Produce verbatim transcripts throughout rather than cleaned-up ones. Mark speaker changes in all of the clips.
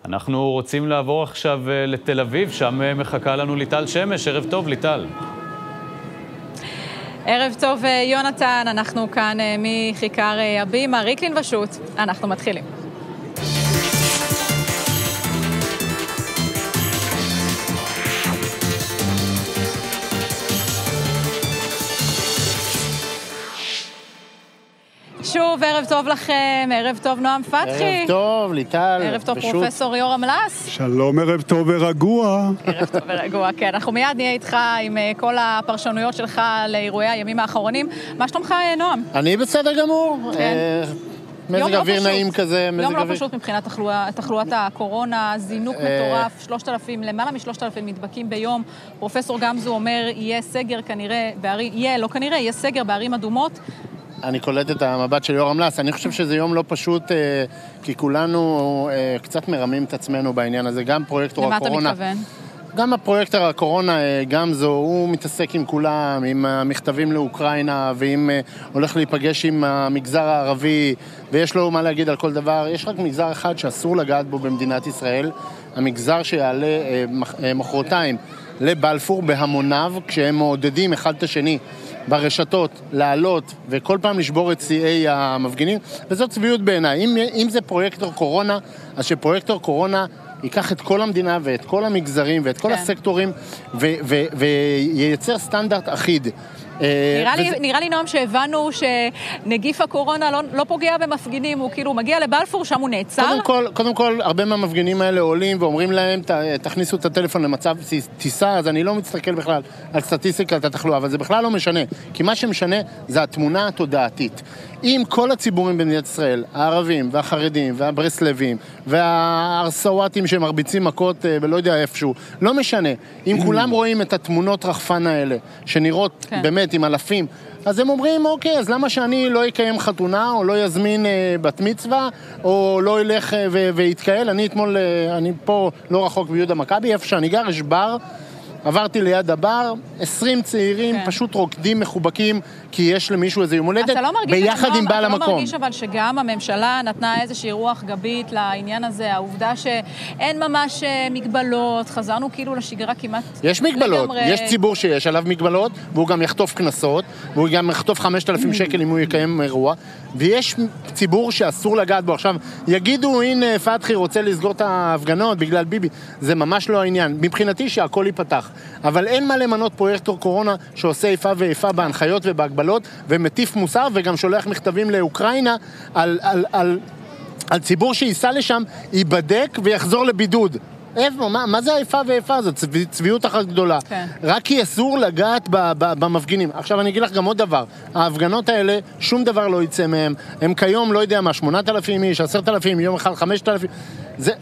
Speaker 1: אנחנו רוצים לעבור עכשיו לתל אביב, שם מחכה לנו ליטל שמש. ערב טוב, ליטל.
Speaker 2: ערב טוב, יונתן. אנחנו כאן מכיכר הבימה, ריקלין ושות. אנחנו מתחילים. שוב, ערב טוב לכם, ערב טוב נועם פתחי.
Speaker 3: ערב טוב, ליטל.
Speaker 2: ערב טוב פרופסור יורם לס.
Speaker 4: שלום, ערב טוב ורגוע.
Speaker 2: ערב טוב ורגוע, כן. אנחנו מיד נהיה איתך עם כל הפרשנויות שלך לאירועי הימים האחרונים. מה שלומך, נועם?
Speaker 3: אני בסדר גמור.
Speaker 2: כן.
Speaker 3: מזג אוויר נעים כזה.
Speaker 2: יום לא פשוט מבחינת תחלואת הקורונה, זינוק מטורף, שלושת אלפים, למעלה משלושת אלפים נדבקים ביום. פרופסור גמזו אומר, יהיה סגר כנראה בערים, יהיה, לא כנראה, יהיה סגר בערים אדומות.
Speaker 3: אני קולט את המבט של יורם לס. אני חושב שזה יום לא פשוט, כי כולנו קצת מרמים את עצמנו בעניין הזה. גם פרויקטור הקורונה.
Speaker 2: למה אתה מתכוון?
Speaker 3: גם הפרויקטור הקורונה, גמזו, הוא מתעסק עם כולם, עם המכתבים לאוקראינה, ועם הולך להיפגש עם המגזר הערבי, ויש לו מה להגיד על כל דבר. יש רק מגזר אחד שאסור לגעת בו במדינת ישראל, המגזר שיעלה מחרתיים לבלפור בהמוניו, כשהם מעודדים אחד את השני ברשתות, לעלות, וכל פעם לשבור את שיאי המפגינים, וזאת צביעות בעיניי. אם, אם זה פרויקטור קורונה, אז שפרויקטור קורונה ייקח את כל המדינה ואת כל המגזרים ואת כל כן. הסקטורים, ו- ו- וייצר סטנדרט אחיד.
Speaker 2: נראה לי, נראה לי נועם שהבנו שנגיף הקורונה לא, לא פוגע במפגינים, הוא כאילו מגיע לבלפור, שם הוא נעצר.
Speaker 3: קודם כל, קודם כל, הרבה מהמפגינים האלה עולים ואומרים להם, ת, תכניסו את הטלפון למצב טיסה, אז אני לא מסתכל בכלל על סטטיסטיקת התחלואה, אבל זה בכלל לא משנה, כי מה שמשנה זה התמונה התודעתית. אם כל הציבורים במדינת ישראל, הערבים והחרדים והברסלבים והארסוואטים שמרביצים מכות ולא יודע איפשהו, לא משנה. אם כולם רואים את התמונות רחפן האלה, שנראות כן. באמת עם אלפים, אז הם אומרים, אוקיי, אז למה שאני לא אקיים חתונה, או לא יזמין אה, בת מצווה, או לא ילך אה, ויתקהל? אני אתמול, אה, אני פה לא רחוק ביהודה מכבי, איפה שאני גר, יש בר, עברתי ליד הבר, עשרים צעירים כן. פשוט רוקדים מחובקים, כי יש למישהו איזה יום הולדת,
Speaker 2: לא
Speaker 3: ביחד עם בעל המקום.
Speaker 2: אתה לא מרגיש אבל שגם הממשלה נתנה איזושהי רוח גבית לעניין הזה, העובדה שאין ממש מגבלות, חזרנו כאילו לשגרה כמעט
Speaker 3: יש מגבלות, לגמרי... יש ציבור שיש עליו מגבלות, והוא גם יחטוף כנסות, והוא גם יחטוף חמשת אלפים שקל אם הוא יקיים אירוע, ויש ציבור שאסור לגעת בו. עכשיו, יגידו, הנה פתחי רוצה לסגור את ההפגנות בגלל ביבי, זה ממש לא העניין. מבחינתי שהכל ייפתח. אבל אין מה למנות פרויקטור קורונה שעושה איפה ואיפה בהנחיות ובהגבלות, ומטיף מוסר וגם שולח מכתבים לאוקראינה על, על, על, על ציבור שייסע לשם, ייבדק ויחזור לבידוד. איפה, מה, מה זה האיפה ואיפה הזאת? צבי, צביעות אחת גדולה. כן. רק כי אסור לגעת ב, ב, במפגינים. עכשיו אני אגיד לך גם עוד דבר. ההפגנות האלה, שום דבר לא יצא מהם. הם כיום, לא יודע מה, שמונת אלפים איש, עשרת אלפים, יום אחד חמשת אלפים. זה,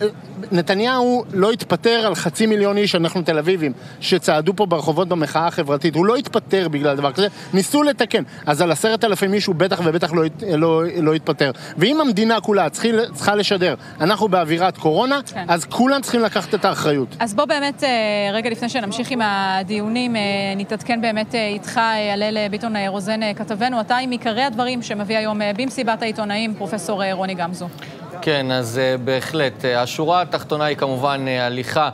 Speaker 3: נתניהו לא התפטר על חצי מיליון איש, אנחנו תל אביבים, שצעדו פה ברחובות במחאה החברתית. הוא לא התפטר בגלל דבר כזה. ניסו לתקן. אז על עשרת אלפים איש הוא בטח ובטח לא, לא, לא התפטר. ואם המדינה כולה צריכה, צריכה לשדר, אנחנו באווירת קורונה, כן. אז כולם צריכים לקחת את האחריות.
Speaker 2: אז בוא באמת, רגע לפני שנמשיך עם הדיונים, נתעדכן באמת איתך, הלל ביטון רוזן כתבנו, אתה עם עיקרי הדברים שמביא היום במסיבת העיתונאים, פרופסור רוני גמזו.
Speaker 5: כן, אז בהחלט, השורה התחתונה היא כמובן הליכה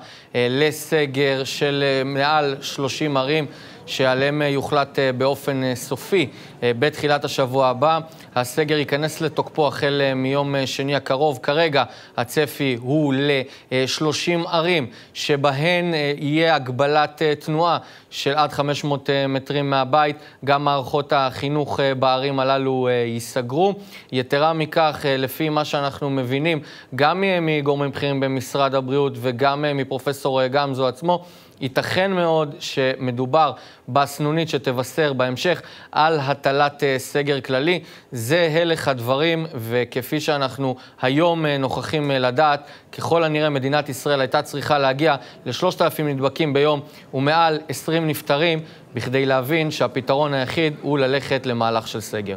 Speaker 5: לסגר של מעל שלושים ערים, שעליהם יוחלט באופן סופי בתחילת השבוע הבא. הסגר ייכנס לתוקפו החל מיום שני הקרוב. כרגע הצפי הוא ל-שלושים ערים שבהן יהיה הגבלת תנועה של עד חמש מאות מטרים מהבית. גם מערכות החינוך בערים הללו ייסגרו. יתרה מכך, לפי מה שאנחנו מבינים, גם מגורמים בכירים במשרד הבריאות וגם מפרופסור גמזו עצמו, ייתכן מאוד שמדובר בסנונית שתבשר בהמשך על הטלת סגר כללי. זה הלך הדברים, וכפי שאנחנו היום נוכחים לדעת, ככל הנראה מדינת ישראל הייתה צריכה להגיע ל-שלושת אלפים נדבקים ביום ומעל עשרים נפטרים, בכדי להבין שהפתרון היחיד הוא ללכת למהלך של סגר.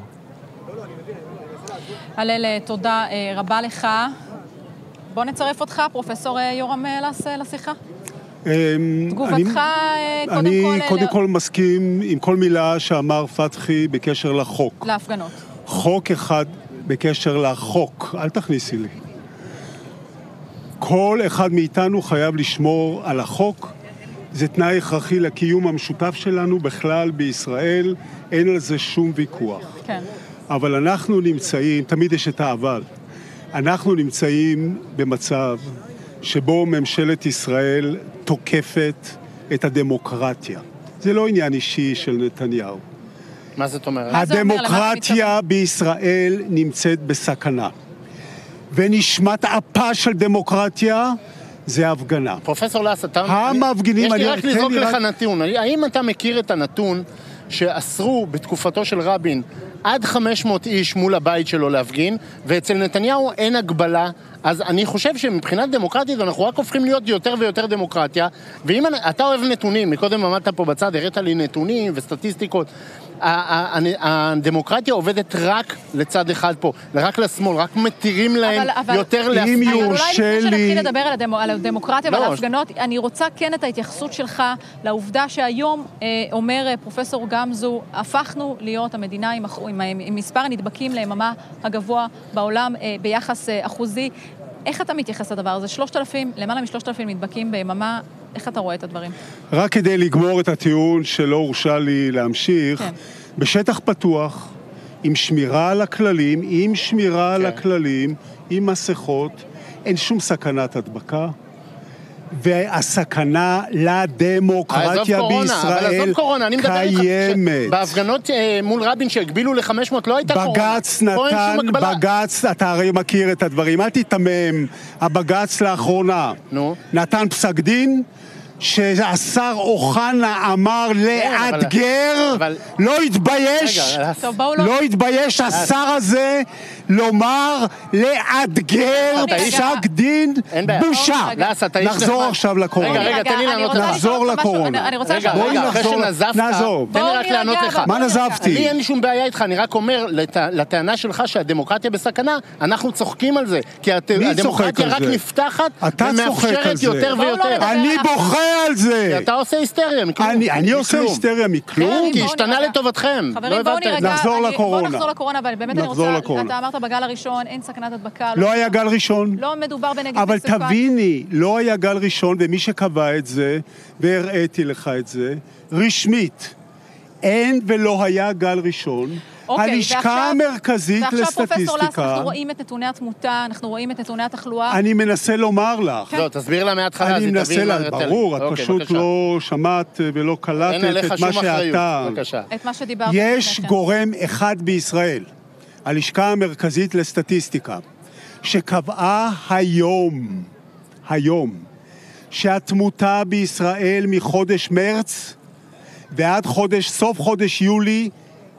Speaker 2: הלל, תודה רבה לך. בוא נצרף אותך, פרופסור יורם לס, לשיחה. תגובתך קודם כל...
Speaker 4: אני קודם כל מסכים עם כל מילה שאמר פתחי בקשר לחוק.
Speaker 2: להפגנות.
Speaker 4: חוק אחד בקשר לחוק, אל תכניסי לי. כל אחד מאיתנו חייב לשמור על החוק. זה תנאי הכרחי לקיום המשותף שלנו בכלל בישראל, אין על זה שום ויכוח.
Speaker 2: כן.
Speaker 4: אבל אנחנו נמצאים, תמיד יש את האבל, אנחנו נמצאים במצב שבו ממשלת ישראל תוקפת את הדמוקרטיה. זה לא עניין אישי של נתניהו.
Speaker 3: מה זאת אומרת?
Speaker 4: הדמוקרטיה בישראל נמצאת בסכנה. ונשמת אפה של דמוקרטיה זה הפגנה.
Speaker 3: פרופסור לס, אתה...
Speaker 4: המפגינים...
Speaker 3: יש לי רק
Speaker 4: אני...
Speaker 3: לזרוק
Speaker 4: לי
Speaker 3: לך
Speaker 4: רק...
Speaker 3: נתון. האם אתה מכיר את הנתון שאסרו בתקופתו של רבין עד חמש מאות איש מול הבית שלו להפגין, ואצל נתניהו אין הגבלה? אז אני חושב שמבחינת דמוקרטית אנחנו רק הופכים להיות יותר ויותר דמוקרטיה, ואם אתה אוהב נתונים, מקודם עמדת פה בצד, הראת לי נתונים וסטטיסטיקות, הדמוקרטיה עובדת רק לצד אחד פה, רק לשמאל, רק מתירים להם יותר להפגין.
Speaker 2: אולי לפני שנתחיל לדבר על הדמוקרטיה ועל ההפגנות, אני רוצה כן את ההתייחסות שלך לעובדה שהיום אומר פרופסור גמזו, הפכנו להיות המדינה עם מספר הנדבקים ליממה הגבוה בעולם ביחס אחוזי. איך אתה מתייחס לדבר הזה? שלושת אלפים, למעלה משלושת אלפים נדבקים ביממה, איך אתה רואה את הדברים?
Speaker 4: רק כדי לגמור את הטיעון שלא הורשה לי להמשיך, כן. בשטח פתוח, עם שמירה על הכללים, עם שמירה כן. על הכללים, עם מסכות, אין שום סכנת הדבקה, והסכנה לדמוקרטיה בישראל קיימת.
Speaker 3: בהפגנות מול רבין שהגבילו ל-חמש מאות לא הייתה קורונה.
Speaker 4: בגץ נתן, בגץ, אתה הרי מכיר את הדברים, אל תתמם, הבגץ לאחרונה נתן פסק דין, שהשר אוחנה אמר לאתגר, לא התבייש, לא התבייש השר הזה לומר לאתגר פסק דין בושה. נחזור עכשיו לקורונה.
Speaker 3: רגע, רגע, תן לי לענות לך.
Speaker 4: נחזור לקורונה.
Speaker 3: בואי נחזור, נעזוב. תן לי רק לענות לך.
Speaker 4: מה נזבתי?
Speaker 3: לי אין לי שום בעיה איתך, אני רק אומר לטענה שלך שהדמוקרטיה בסכנה, אנחנו צוחקים על זה. כי הדמוקרטיה רק נפתחת ומאפשרת יותר ויותר.
Speaker 4: אני בוכה על זה.
Speaker 3: אתה עושה היסטריה מכלום.
Speaker 4: אני עושה היסטריה מכלום?
Speaker 3: כי השתנה לטובתכם.
Speaker 2: חברים, בואו נרגע.
Speaker 4: נחזור לקורונה.
Speaker 2: בואו נחזור לקורונה, אבל באמת אני רוצה, אתה אמרת בגל הראשון, אין סכנת הדבקה.
Speaker 4: לא היה גל ראשון.
Speaker 2: לא מדובר בנגיף
Speaker 4: אבל
Speaker 2: מסוכן.
Speaker 4: תביני, לא היה גל ראשון, ומי שקבע את זה, והראיתי לך את זה, רשמית. אין ולא היה גל ראשון. הלשכה המרכזית לסטטיסטיקה...
Speaker 2: ועכשיו פרופסור לס, אנחנו רואים את נתוני התמותה, אנחנו רואים את נתוני התחלואה.
Speaker 4: אני מנסה לומר לך.
Speaker 3: לא, תסביר לה מההתחלה.
Speaker 4: אני מנסה לה, ברור, את פשוט לא שמעת ולא קלטת את מה שאתה...
Speaker 2: את מה שדיברת.
Speaker 4: יש גורם אחד בישראל, הלשכה המרכזית לסטטיסטיקה, שקבעה היום, היום, שהתמותה בישראל מחודש מרץ ועד חודש, סוף חודש יולי,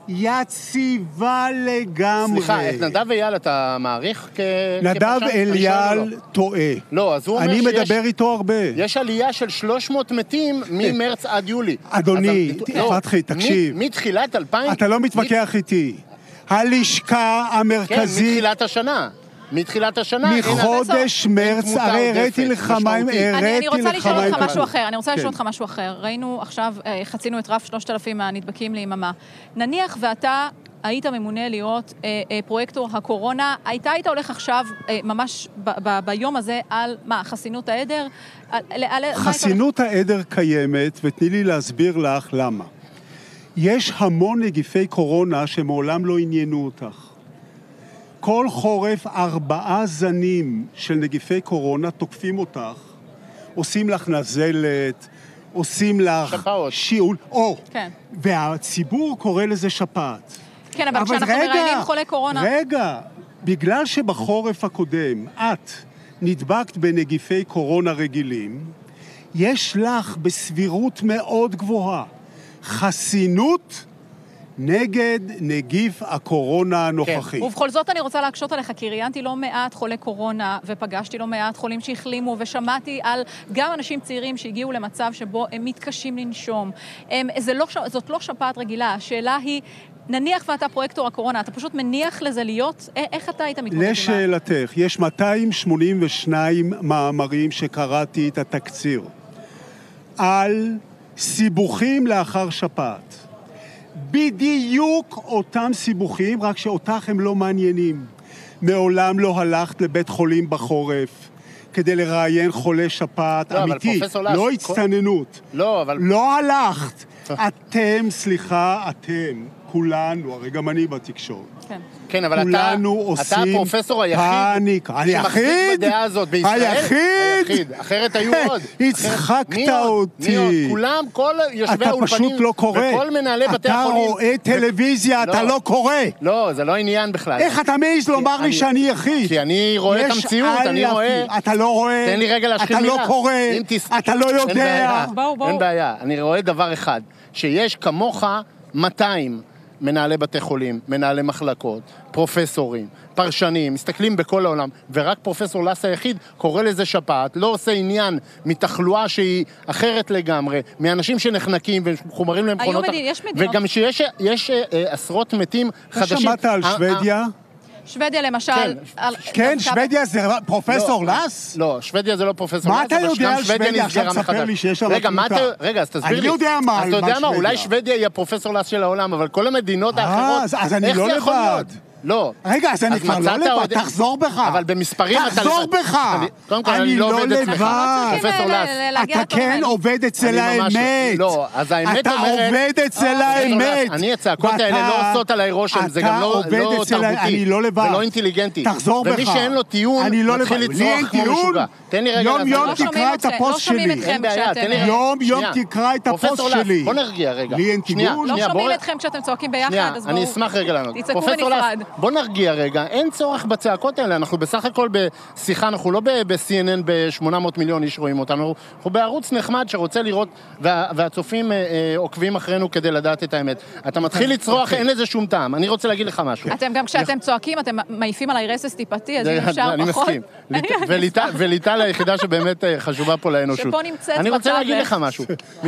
Speaker 4: יציבה לגמרי.
Speaker 3: סליחה, את נדב אייל אתה מעריך כ...
Speaker 4: נדב אייל טועה.
Speaker 3: לא, אז הוא אומר שיש...
Speaker 4: אני מדבר איתו הרבה.
Speaker 3: יש עלייה של שלוש מאות מתים ממרץ עד יולי.
Speaker 4: אדוני, פתחי, תקשיב.
Speaker 3: מתחילת אלפיים...
Speaker 4: אתה לא מתווכח איתי. הלשכה המרכזית...
Speaker 3: כן, מתחילת השנה. מתחילת השנה...
Speaker 4: מחודש מרץ, הרי הראיתי לך מה...
Speaker 2: אני רוצה לשאול אותך משהו אחר, אני רוצה לשאול אותך משהו אחר. ראינו עכשיו, חצינו את רף שלושת אלפים הנדבקים ליממה. נניח ואתה היית ממונה להיות פרויקטור הקורונה, הייתה היית הולך עכשיו, ממש ביום הזה, על מה, חסינות העדר?
Speaker 4: חסינות העדר קיימת, ותני לי להסביר לך למה. יש המון נגיפי קורונה שמעולם לא עניינו אותך. כל חורף ארבעה זנים של נגיפי קורונה תוקפים אותך, עושים לך נזלת, עושים לך
Speaker 3: שפעות.
Speaker 4: שיעול, או,
Speaker 2: כן.
Speaker 4: והציבור קורא לזה שפעת.
Speaker 2: כן, אבל, אבל כשאנחנו מראיינים חולי קורונה...
Speaker 4: רגע, בגלל שבחורף הקודם את נדבקת בנגיפי קורונה רגילים, יש לך בסבירות מאוד גבוהה חסינות נגד נגיף הקורונה הנוכחי.
Speaker 2: כן. ובכל זאת אני רוצה להקשות עליך, כי ראיינתי לא מעט חולי קורונה, ופגשתי לא מעט חולים שהחלימו, ושמעתי על גם אנשים צעירים שהגיעו למצב שבו הם מתקשים לנשום. הם, זה לא, זאת לא שפעת רגילה, השאלה היא, נניח ואתה פרויקטור הקורונה, אתה פשוט מניח לזה להיות, איך אתה היית מתמודד?
Speaker 4: לשאלתך, יש מאתיים שמונים ושניים מאמרים שקראתי את התקציר, על סיבוכים לאחר שפעת. בדיוק אותם סיבוכים, רק שאותך הם לא מעניינים. מעולם לא הלכת לבית חולים בחורף, כדי לראיין חולה שפעת
Speaker 3: לא,
Speaker 4: אמיתי, לא הצטננות.
Speaker 3: לא, אבל...
Speaker 4: לא הלכת. אתם, סליחה, אתם, כולנו, הרי גם אני בתקשורת.
Speaker 3: כן. כן, אבל
Speaker 4: כולנו
Speaker 3: אתה, אתה הפרופסור היחיד
Speaker 4: שמחזיק
Speaker 3: בדעה הזאת בישראל.
Speaker 4: היחיד?
Speaker 3: היחיד. אחרת היו עוד.
Speaker 4: הצחקת אותי.
Speaker 3: מי עוד? כולם, כל יושבי האולפנים.
Speaker 4: אתה פשוט לא קורא.
Speaker 3: וכל מנהלי בתי החולים.
Speaker 4: אתה רואה טלוויזיה, אתה לא קורא.
Speaker 3: לא, זה לא עניין בכלל.
Speaker 4: איך אתה מעז לומר לי שאני יחיד?
Speaker 3: כי אני רואה את המציאות, אני רואה...
Speaker 4: אתה לא רואה.
Speaker 3: תן לי רגע להשחיל מילה.
Speaker 4: אתה לא קורא. אתה לא יודע.
Speaker 3: אין בעיה. אני רואה דבר אחד, שיש כמוך מאתיים מנהלי בתי חולים, מנהלי מחלקות, פרופסורים, פרשנים, מסתכלים בכל העולם, ורק פרופסור לס היחיד קורא לזה שפעת, לא עושה עניין מתחלואה שהיא אחרת לגמרי, מאנשים שנחנקים ומחומרים למכונות...
Speaker 2: היו מדינות, יש מדינות.
Speaker 3: וגם שיש יש, אה, עשרות מתים חדשים.
Speaker 4: אתה שמעת על שוודיה?
Speaker 2: שוודיה למשל...
Speaker 4: כן, שוודיה זה פרופסור לס?
Speaker 3: לא, שוודיה זה לא פרופסור לס.
Speaker 4: מה אתה יודע על שוודיה? עכשיו תספר לי שיש שם תמותה.
Speaker 3: רגע, אז תסביר לי.
Speaker 4: אני יודע מה
Speaker 3: אתה יודע מה, אולי שוודיה היא הפרופסור לס של העולם, אבל כל המדינות האחרות...
Speaker 4: אז אני לא לבד.
Speaker 3: לא.
Speaker 4: רגע, אז אני כבר לא לבד, תחזור בך.
Speaker 3: אבל במספרים אתה...
Speaker 4: תחזור בך.
Speaker 3: קודם כל, אני לא עובד אצלך. פרופסור לס.
Speaker 4: אתה כן עובד אצל האמת.
Speaker 3: לא, אז האמת אומרת...
Speaker 4: אתה עובד אצל האמת.
Speaker 3: אני, הצעקות האלה לא עושות עליי רושם, זה גם לא תרבותי. ולא אינטליגנטי.
Speaker 4: תחזור בך.
Speaker 3: ומי שאין לו טיעון, מתחיל לצרוח כמו משוגע. תן לי רגע...
Speaker 4: יום יום תקרא את הפוסט שלי. יום יום תקרא את הפוסט שלי.
Speaker 3: בוא נרגיע רגע.
Speaker 4: לי אין טיעון.
Speaker 2: לא שומעים אתכם כשאתם צועקים ביחד, אז בואו...
Speaker 3: אני אשמח רגע לענות.
Speaker 2: תצעקו בנפרד.
Speaker 3: בוא נרגיע רגע, אין צורך בצעקות האלה, אנחנו בסך הכל בשיחה, אנחנו לא ב-סי אן אן ב-שמונה מאות מיליון איש רואים אותנו, אנחנו בערוץ נחמד שרוצה לראות, והצופים עוקבים אחרינו כדי לדעת את האמת. אתה מתחיל לצרוח, אין לזה שום טעם, אני רוצה להגיד לך משהו.
Speaker 2: אתם גם כשאתם צועקים, אתם מעיפים עליי רסס טיפתי, אז אם אפשר פחות.
Speaker 3: אני מסכים. וליטל היחידה שבאמת חשובה פה לאנושות.
Speaker 2: שפה נמצאת
Speaker 3: אני רוצה להגיד לך משהו.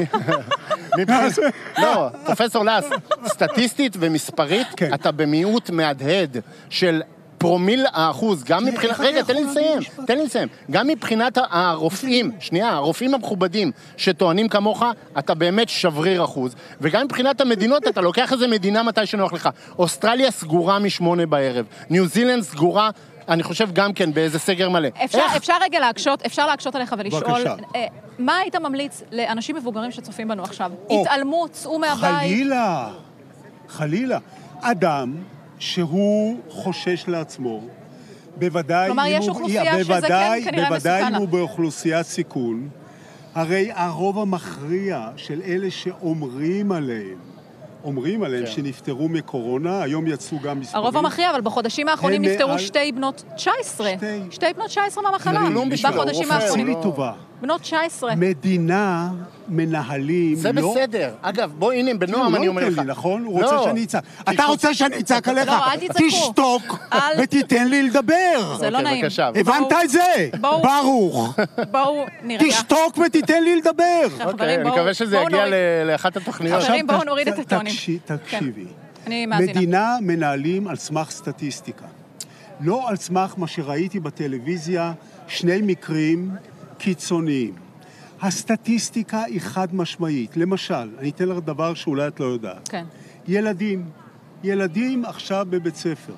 Speaker 3: לא, פרופסור לס, סטטיסטית ומספרית, אתה במיעוט מהדהד של פרומיל האחוז, גם מבחינת, רגע, תן לי לסיים, תן לי לסיים, גם מבחינת הרופאים, שנייה, הרופאים המכובדים שטוענים כמוך, אתה באמת שבריר אחוז, וגם מבחינת המדינות, אתה לוקח איזה מדינה מתי שנוח לך, אוסטרליה סגורה משמונה בערב, ניו זילנד סגורה, אני חושב גם כן באיזה סגר מלא.
Speaker 2: אפשר, אפשר רגע להקשות, אפשר להקשות עליך ולשאול, אה, מה היית ממליץ לאנשים מבוגרים שצופים בנו עכשיו? התעלמו, צאו מהבית.
Speaker 4: חלילה, חלילה. אדם שהוא חושש לעצמו, בוודאי
Speaker 2: כלומר, יש אוכלוסייה שזה כן כנראה מסוכן.
Speaker 4: בוודאי אם הוא באוכלוסיית סיכון, הרי הרוב המכריע של אלה שאומרים עליהם, אומרים עליהם כן. שנפטרו מקורונה, היום יצאו גם מספרים.
Speaker 2: הרוב המכריע, אבל בחודשים האחרונים נפטרו על... שתי בנות תשע עשרה. שתי, שתי בנות תשע עשרה מהמחלה. בחודשים האחרונים.
Speaker 4: לי טובה.
Speaker 2: בנות תשע עשרה.
Speaker 4: מדינה מנהלים...
Speaker 3: זה
Speaker 4: לא...
Speaker 3: בסדר. אגב, בוא, הנה, בנועם אני אומר לך.
Speaker 4: לא נכון? הוא רוצה שאני אצעק. אתה רוצה שאני אצעק עליך?
Speaker 2: לא, אל תצעקו.
Speaker 4: תשתוק ותיתן לי לדבר.
Speaker 2: זה לא נעים.
Speaker 4: הבנת את זה? ברוך.
Speaker 2: בואו נרגע.
Speaker 4: תשתוק ותיתן לי לדבר.
Speaker 3: אני מקווה שזה יגיע לאחת התוכניות.
Speaker 2: חברים, בואו נוריד את הטונים.
Speaker 4: תקשיבי.
Speaker 2: אני מאזינה.
Speaker 4: מדינה מנהלים על סמך סטטיסטיקה. לא על סמך מה שראיתי בטלוויזיה, שני מקרים קיצוניים. הסטטיסטיקה היא חד משמעית. למשל, אני אתן לך דבר שאולי את לא יודעת.
Speaker 2: כן.
Speaker 4: ילדים. ילדים עכשיו בבית ספר.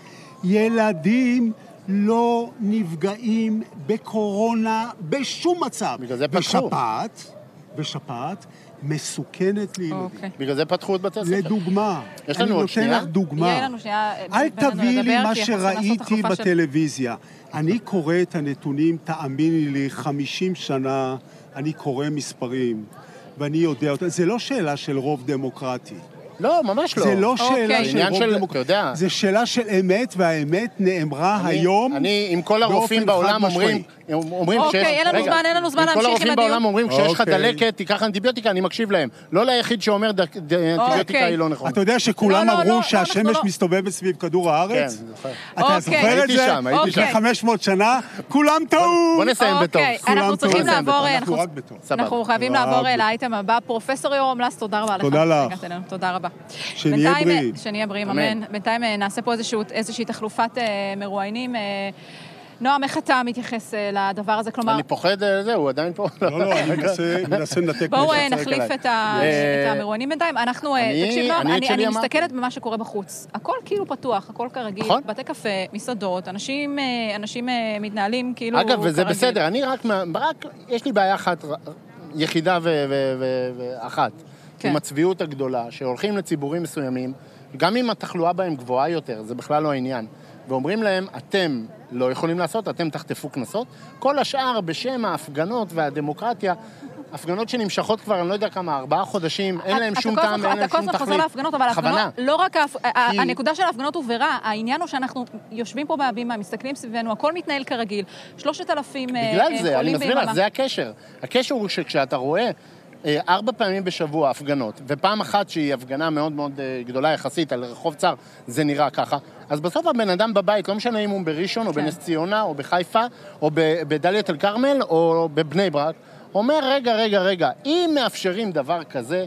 Speaker 4: ילדים לא נפגעים בקורונה בשום מצב.
Speaker 3: בגלל זה פתחו.
Speaker 4: בשפעת, בשפעת, מסוכנת לילדים.
Speaker 2: אוקיי.
Speaker 3: בגלל זה פתחו את בתי הספר.
Speaker 4: לדוגמה.
Speaker 3: יש לנו עוד שנייה?
Speaker 4: אני נותן לך דוגמה.
Speaker 2: יהיה לנו שנייה.
Speaker 4: אל תביא לי מה שראיתי בטלוויזיה. אני קורא את הנתונים, תאמיני לי, חמישים שנה, אני קורא מספרים, ואני יודע אותם. זה לא שאלה של רוב דמוקרטי.
Speaker 3: לא, ממש לא.
Speaker 4: זה לא שאלה של רוב דמוקרטי. זה שאלה של אמת, והאמת נאמרה היום.
Speaker 3: אני, עם כל הרופאים בעולם אומרים...
Speaker 2: אוקיי, אין לנו זמן, אין לנו זמן להמשיך עם הדיון.
Speaker 3: כל הרופאים בעולם אומרים, כשיש לך דלקת, תיקח אנטיביוטיקה, אני מקשיב להם. לא ליחיד שאומר אנטיביוטיקה היא לא נכונה.
Speaker 4: אתה יודע שכולם אמרו שהשמש מסתובבת סביב כדור הארץ?
Speaker 3: כן, זוכר.
Speaker 4: אתה זוכר את זה?
Speaker 3: הייתי שם, הייתי שם.
Speaker 4: חמש מאות שנה, כולם טעו.
Speaker 3: בוא נסיים בטוב.
Speaker 2: אנחנו צריכים לעבור,
Speaker 4: אנחנו רק בטוב.
Speaker 2: אנחנו חייבים לעבור לאייטם הבא. פרופסור יורם לס, תודה רבה לך.
Speaker 4: תודה לך.
Speaker 2: תודה רבה.
Speaker 4: שנהיה בריאים.
Speaker 2: שנהיה בריאים, אמן. בינתיים נעשה פה איזושהי תחלופת מרואיינים. נועם, איך אתה מתייחס לדבר הזה? כלומר...
Speaker 3: אני פוחד, זה, הוא עדיין פה.
Speaker 4: לא, לא, אני מנסה לנתק.
Speaker 2: בואו נחליף את המרואיינים בינתיים. אנחנו, תקשיב, נועם, אני מסתכלת במה שקורה בחוץ. הכל כאילו פתוח, הכל כרגיל. בתי קפה, מסעדות, אנשים מתנהלים כאילו כרגיל.
Speaker 3: אגב, וזה בסדר, אני רק, יש לי בעיה אחת, יחידה ואחת, עם הצביעות הגדולה, שהולכים לציבורים מסוימים, גם אם התחלואה בהם גבוהה יותר, זה בכלל לא העניין. ואומרים להם, אתם לא יכולים לעשות, אתם תחטפו כנסות. כל השאר, בשם ההפגנות והדמוקרטיה, הפגנות שנמשכות כבר, אני לא יודע כמה, ארבעה חודשים, אין להם שום טעם, אין להם שום תכלית.
Speaker 2: אתה כל הזמן חוזר להפגנות, אבל ההפגנות, לא רק, הנקודה של ההפגנות הובהרה, העניין הוא שאנחנו יושבים פה בהבימה, מסתכלים סביבנו, הכל מתנהל כרגיל, שלושת אלפים חולים ביממה.
Speaker 3: בגלל זה, אני מסביר לך, זה הקשר. הקשר הוא שכשאתה רואה ארבע פעמים בשבוע הפגנות, ופעם אחת שהיא הפגנה מאוד מאוד גדולה יחסית על רחוב צר, זה נראה ככה, אז בסוף הבן אדם בבית, לא משנה אם הוא בראשון, או בנס ציונה, או בחיפה, או בדליית אל כרמל, או בבני ברק, אומר, רגע, רגע, רגע, אם מאפשרים דבר כזה,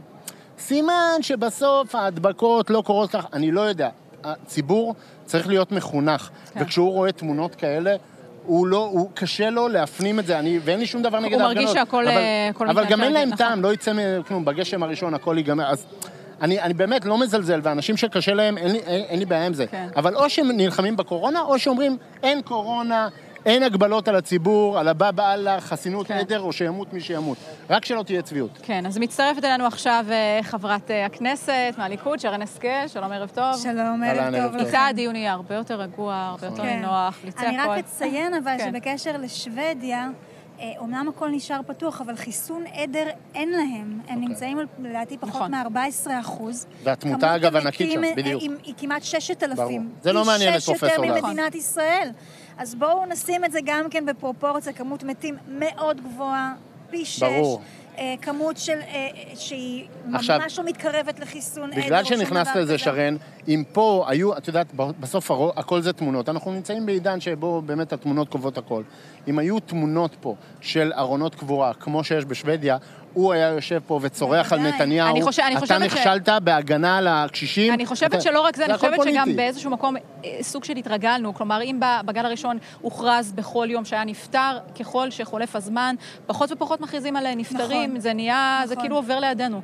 Speaker 3: סימן שבסוף ההדבקות לא קורות כך, אני לא יודע, הציבור צריך להיות מחונך, וכשהוא רואה תמונות כאלה, הוא לא, הוא קשה לו להפנים את זה, אני, ואין לי שום דבר נגד ההפגנות.
Speaker 2: הוא מרגיש שהכל...
Speaker 3: אבל, אבל גם אין להם טעם, לא יצא מכלום, בגשם הראשון הכל ייגמר, אז אני, אני באמת לא מזלזל, ואנשים שקשה להם, אין לי, אין, אין לי בעיה עם זה. כן. אבל או שהם נלחמים בקורונה, או שאומרים, אין קורונה, אין הגבלות על הציבור, על הבא בעלה, חסינות כן. עדר, או שימות מי שימות. רק שלא תהיה צביעות.
Speaker 2: כן, אז מצטרפת אלינו עכשיו חברת הכנסת מהליכוד, שרן השכל, שלום ערב טוב.
Speaker 6: שלום, ערב טוב.
Speaker 2: איתה הדיון יהיה הרבה יותר רגוע, הרבה יותר
Speaker 6: כן.
Speaker 2: נוח, ליצא
Speaker 6: אני
Speaker 2: הכל.
Speaker 6: רק אציין אבל
Speaker 2: כן.
Speaker 6: שבקשר לשוודיה, אומנם הכל נשאר פתוח, אבל חיסון עדר אין להם. הם okay. נמצאים לדעתי פחות נכון. מ-ארבעה עשר אחוז.
Speaker 3: והתמותה אגב ענקית שם, בדיוק.
Speaker 6: היא כמעט ששת אלפים.
Speaker 3: זה לא מעניין את פרופסור.
Speaker 6: היא ששת ממדינת ישראל. אז בואו נשים את זה גם כן בפרופורציה, כמות מתים מאוד גבוהה, פי שש. ברור. כמות של, שהיא
Speaker 3: עכשיו,
Speaker 6: ממש לא מתקרבת לחיסון עדר.
Speaker 3: בגלל שנכנסת לזה, שרן, אם פה היו, את יודעת, בסוף הכל זה תמונות. אנחנו נמצאים בעידן שבו באמת התמונות קובעות הכל. אם היו תמונות פה של ארונות קבורה, כמו שיש בשוודיה, הוא היה יושב פה וצורח על נתניהו, אני חושב, אני אתה נכשלת ש... בהגנה על הקשישים.
Speaker 2: אני חושבת אתה... שלא רק זה, אני חושבת פוליטי. שגם באיזשהו מקום סוג של התרגלנו, כלומר אם בגל הראשון הוכרז בכל יום שהיה נפטר, ככל שחולף הזמן, פחות ופחות מכריזים על נפטרים, נכון. זה נהיה, נכון. זה כאילו עובר לידינו.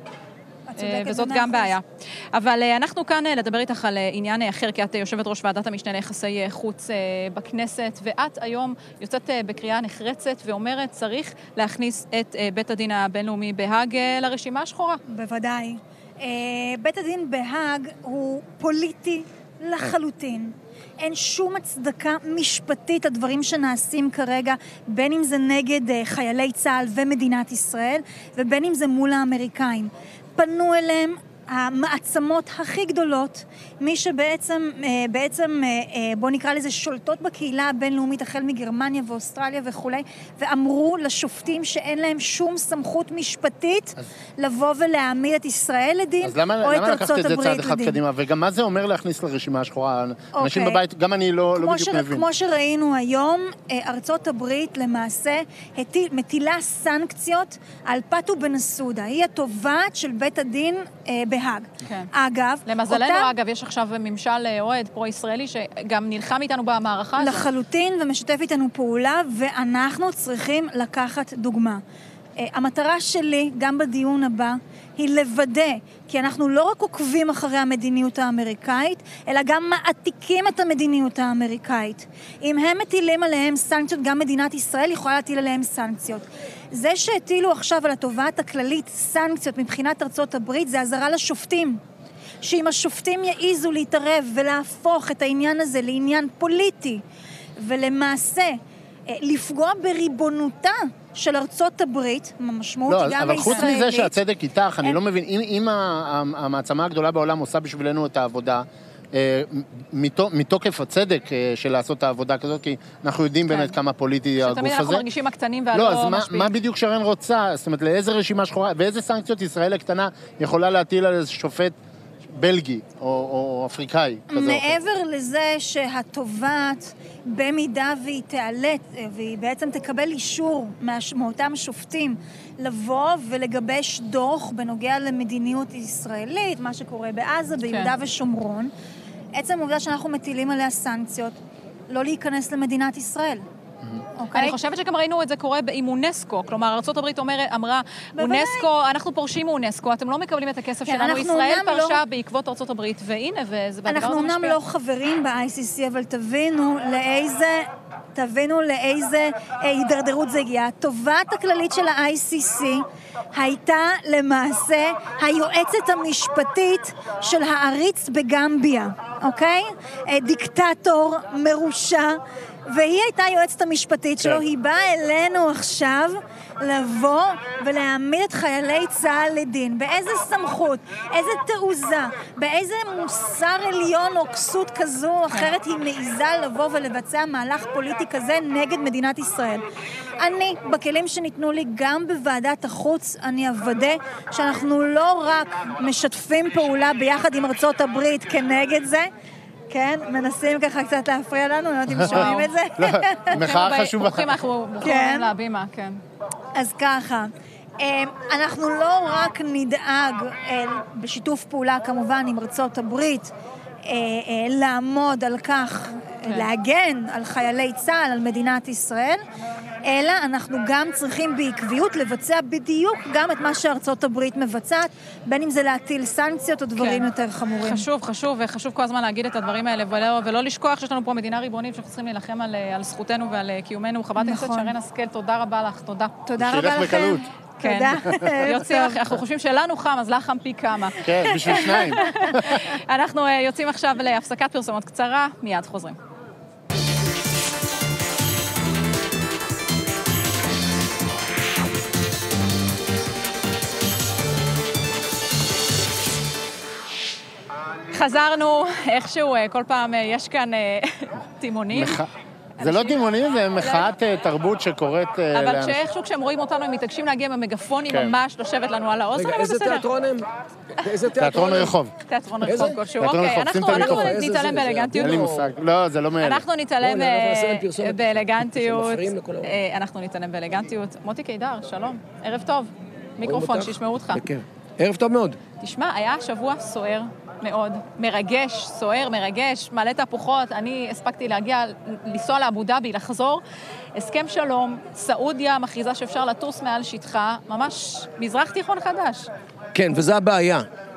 Speaker 2: וזאת גם בעיה. אבל אנחנו כאן לדבר איתך על עניין אחר, כי את יושבת ראש ועדת המשנה ליחסי חוץ בכנסת, ואת היום יוצאת בקריאה נחרצת ואומרת, צריך להכניס את בית הדין הבינלאומי בהאג לרשימה השחורה.
Speaker 6: בוודאי. בית הדין בהאג הוא פוליטי לחלוטין. אין שום הצדקה משפטית לדברים שנעשים כרגע, בין אם זה נגד חיילי צה"ל ומדינת ישראל, ובין אם זה מול האמריקאים. פנו אליהם המעצמות הכי גדולות, מי שבעצם, בעצם, בוא נקרא לזה, שולטות בקהילה הבינלאומית, החל מגרמניה ואוסטרליה וכו', ואמרו לשופטים שאין להם שום סמכות משפטית אז... לבוא ולהעמיד את ישראל לדין, או למה, את ארצות הברית לדין. אז למה לקחת את זה צעד אחד קדימה?
Speaker 3: וגם מה זה אומר להכניס לרשימה השחורה? אוקיי. אנשים בבית, גם אני לא, לא בדיוק
Speaker 6: ש...
Speaker 3: מבין.
Speaker 6: כמו שראינו היום, ארצות הברית למעשה הטיל, מטילה סנקציות על פטו בנסודה. היא התובעת של בית הדין בהאג.
Speaker 2: כן.
Speaker 6: אגב,
Speaker 2: למזלנו, אותה... אגב, יש עכשיו ממשל אוהד פרו-ישראלי שגם נלחם איתנו במערכה הזאת.
Speaker 6: לחלוטין ומשתף איתנו פעולה, ואנחנו צריכים לקחת דוגמה. המטרה שלי, גם בדיון הבא, היא לוודא, כי אנחנו לא רק עוקבים אחרי המדיניות האמריקאית, אלא גם מעתיקים את המדיניות האמריקאית. אם הם מטילים עליהם סנקציות, גם מדינת ישראל יכולה להטיל עליהם סנקציות. זה שהטילו עכשיו על התובעת הכללית סנקציות מבחינת ארצות הברית, זה עזרה לשופטים. שאם השופטים יעיזו להתערב ולהפוך את העניין הזה לעניין פוליטי, ולמעשה לפגוע בריבונותה של ארצות הברית, המשמעות היא גם הישראלית.
Speaker 3: אבל חוץ מזה שהצדק איתך, אני לא מבין, אם המעצמה הגדולה בעולם עושה בשבילנו את העבודה, מתוקף הצדק של לעשות את העבודה כזאת, כי אנחנו יודעים באמת כמה פוליטי הגוף הזה.
Speaker 2: שתמיד אנחנו מרגישים הקטנים והלא משפיעים.
Speaker 3: לא, אז מה בדיוק שרן רוצה? זאת אומרת, לאיזה רשימה שחורה, ואיזה סנקציות ישראל הקטנה יכולה להטיל על איזה שופט בלגי או, או אפריקאי כזה או אחר?
Speaker 6: מעבר לזה שהתובעת במידה והיא תעלת, והיא בעצם תקבל אישור מאותם שופטים לבוא ולגבש דוח בנוגע למדיניות ישראלית, מה שקורה בעזה, ביהודה כן. ושומרון, עצם העובדה שאנחנו מטילים עליה סנקציות, לא להיכנס למדינת ישראל.
Speaker 2: אני חושבת שגם ראינו את זה קורה עם אונסקו, כלומר, ארצות הברית אמרה, אונסקו, אנחנו פורשים מאונסקו, אתם לא מקבלים את הכסף שלנו, ישראל פרשה בעקבות ארצות הברית, והנה, וזה בדבר הזה משפיע.
Speaker 6: אנחנו אומנם לא חברים ב-איי סי סי, אבל תבינו לאיזה... תבינו לאיזה הידרדרות זה הגיע. הטובת הכללית של ה-איי סי סי הייתה למעשה היועצת המשפטית של העריץ בגמביה, אוקיי? דיקטטור מרושע, והיא הייתה היועצת המשפטית שלו, היא באה אלינו עכשיו לבוא ולהעמיד את חיילי צה"ל לדין. באיזה סמכות, איזה תעוזה, באיזה מוסר עליון או כסות כזו או אחרת היא מעיזה לבוא ולבצע מהלך פוליטי כזה נגד מדינת ישראל. אני, בכלים שניתנו לי גם בוועדת החוץ, אני אוודא שאנחנו לא רק משתפים פעולה ביחד עם ארצות הברית כנגד זה, כן, מנסים ככה קצת להפריע לנו, לא יודעים שומעים את זה.
Speaker 3: לא, מחאה חשובה.
Speaker 2: אנחנו מוכנים להבימה, כן.
Speaker 6: אז ככה, אנחנו לא רק נדאג בשיתוף פעולה כמובן עם ארצות הברית, לעמוד על כך, להגן על חיילי צה"ל, על מדינת ישראל, אלא אנחנו גם צריכים בעקביות לבצע בדיוק גם את מה שארצות הברית מבצעת, בין אם זה להטיל סנקציות או דברים יותר חמורים.
Speaker 2: חשוב, חשוב, וחשוב כל הזמן להגיד את הדברים האלה, ולא, ולא לשכוח שיש לנו פה מדינה ריבונית שאנחנו צריכים להילחם על, על זכותנו ועל קיומנו. חברת הכנסת שרן השכל, תודה רבה לך, תודה.
Speaker 6: תודה רבה לכם.
Speaker 2: כן. יוצאים, אנחנו חושבים שלנו חם, אז לך חם פי כמה.
Speaker 3: כן, בשביל שניים.
Speaker 2: אנחנו יוצאים עכשיו להפסקת פרסומות קצרה, מיד חוזרים. חזרנו, איכשהו, כל פעם יש כאן תימונים.
Speaker 3: זה לא תימונים, זה מחאת תרבות שקורית...
Speaker 2: אבל שאיכשהו כשהם רואים אותנו, הם מתעקשים להגיע במגפונים ממש, לשבת לנו על האוזן,
Speaker 7: רגע, איזה תיאטרון הם? איזה
Speaker 3: תיאטרון רחוב.
Speaker 2: תיאטרון רחוב כלשהו. אוקיי, אנחנו נתעלם באלגנטיות.
Speaker 3: אין לי מושג. לא, זה לא מאלה.
Speaker 2: אנחנו נתעלם באלגנטיות. אנחנו נתעלם באלגנטיות. מוטי קידר, שלום. ערב טוב. מיקרופון, שישמעו אותך.
Speaker 7: ערב טוב מאוד.
Speaker 2: תשמע, היה שבוע סוער. מאוד, מרגש, סוער, מרגש, מעלה תהפוכות. אני הספקתי להגיע, לנסוע לאבו דאבי, לחזור. הסכם שלום, סעודיה מכריזה שאפשר לטוס מעל שטחה, ממש מזרח תיכון חדש.
Speaker 7: כן, וזו הבעיה,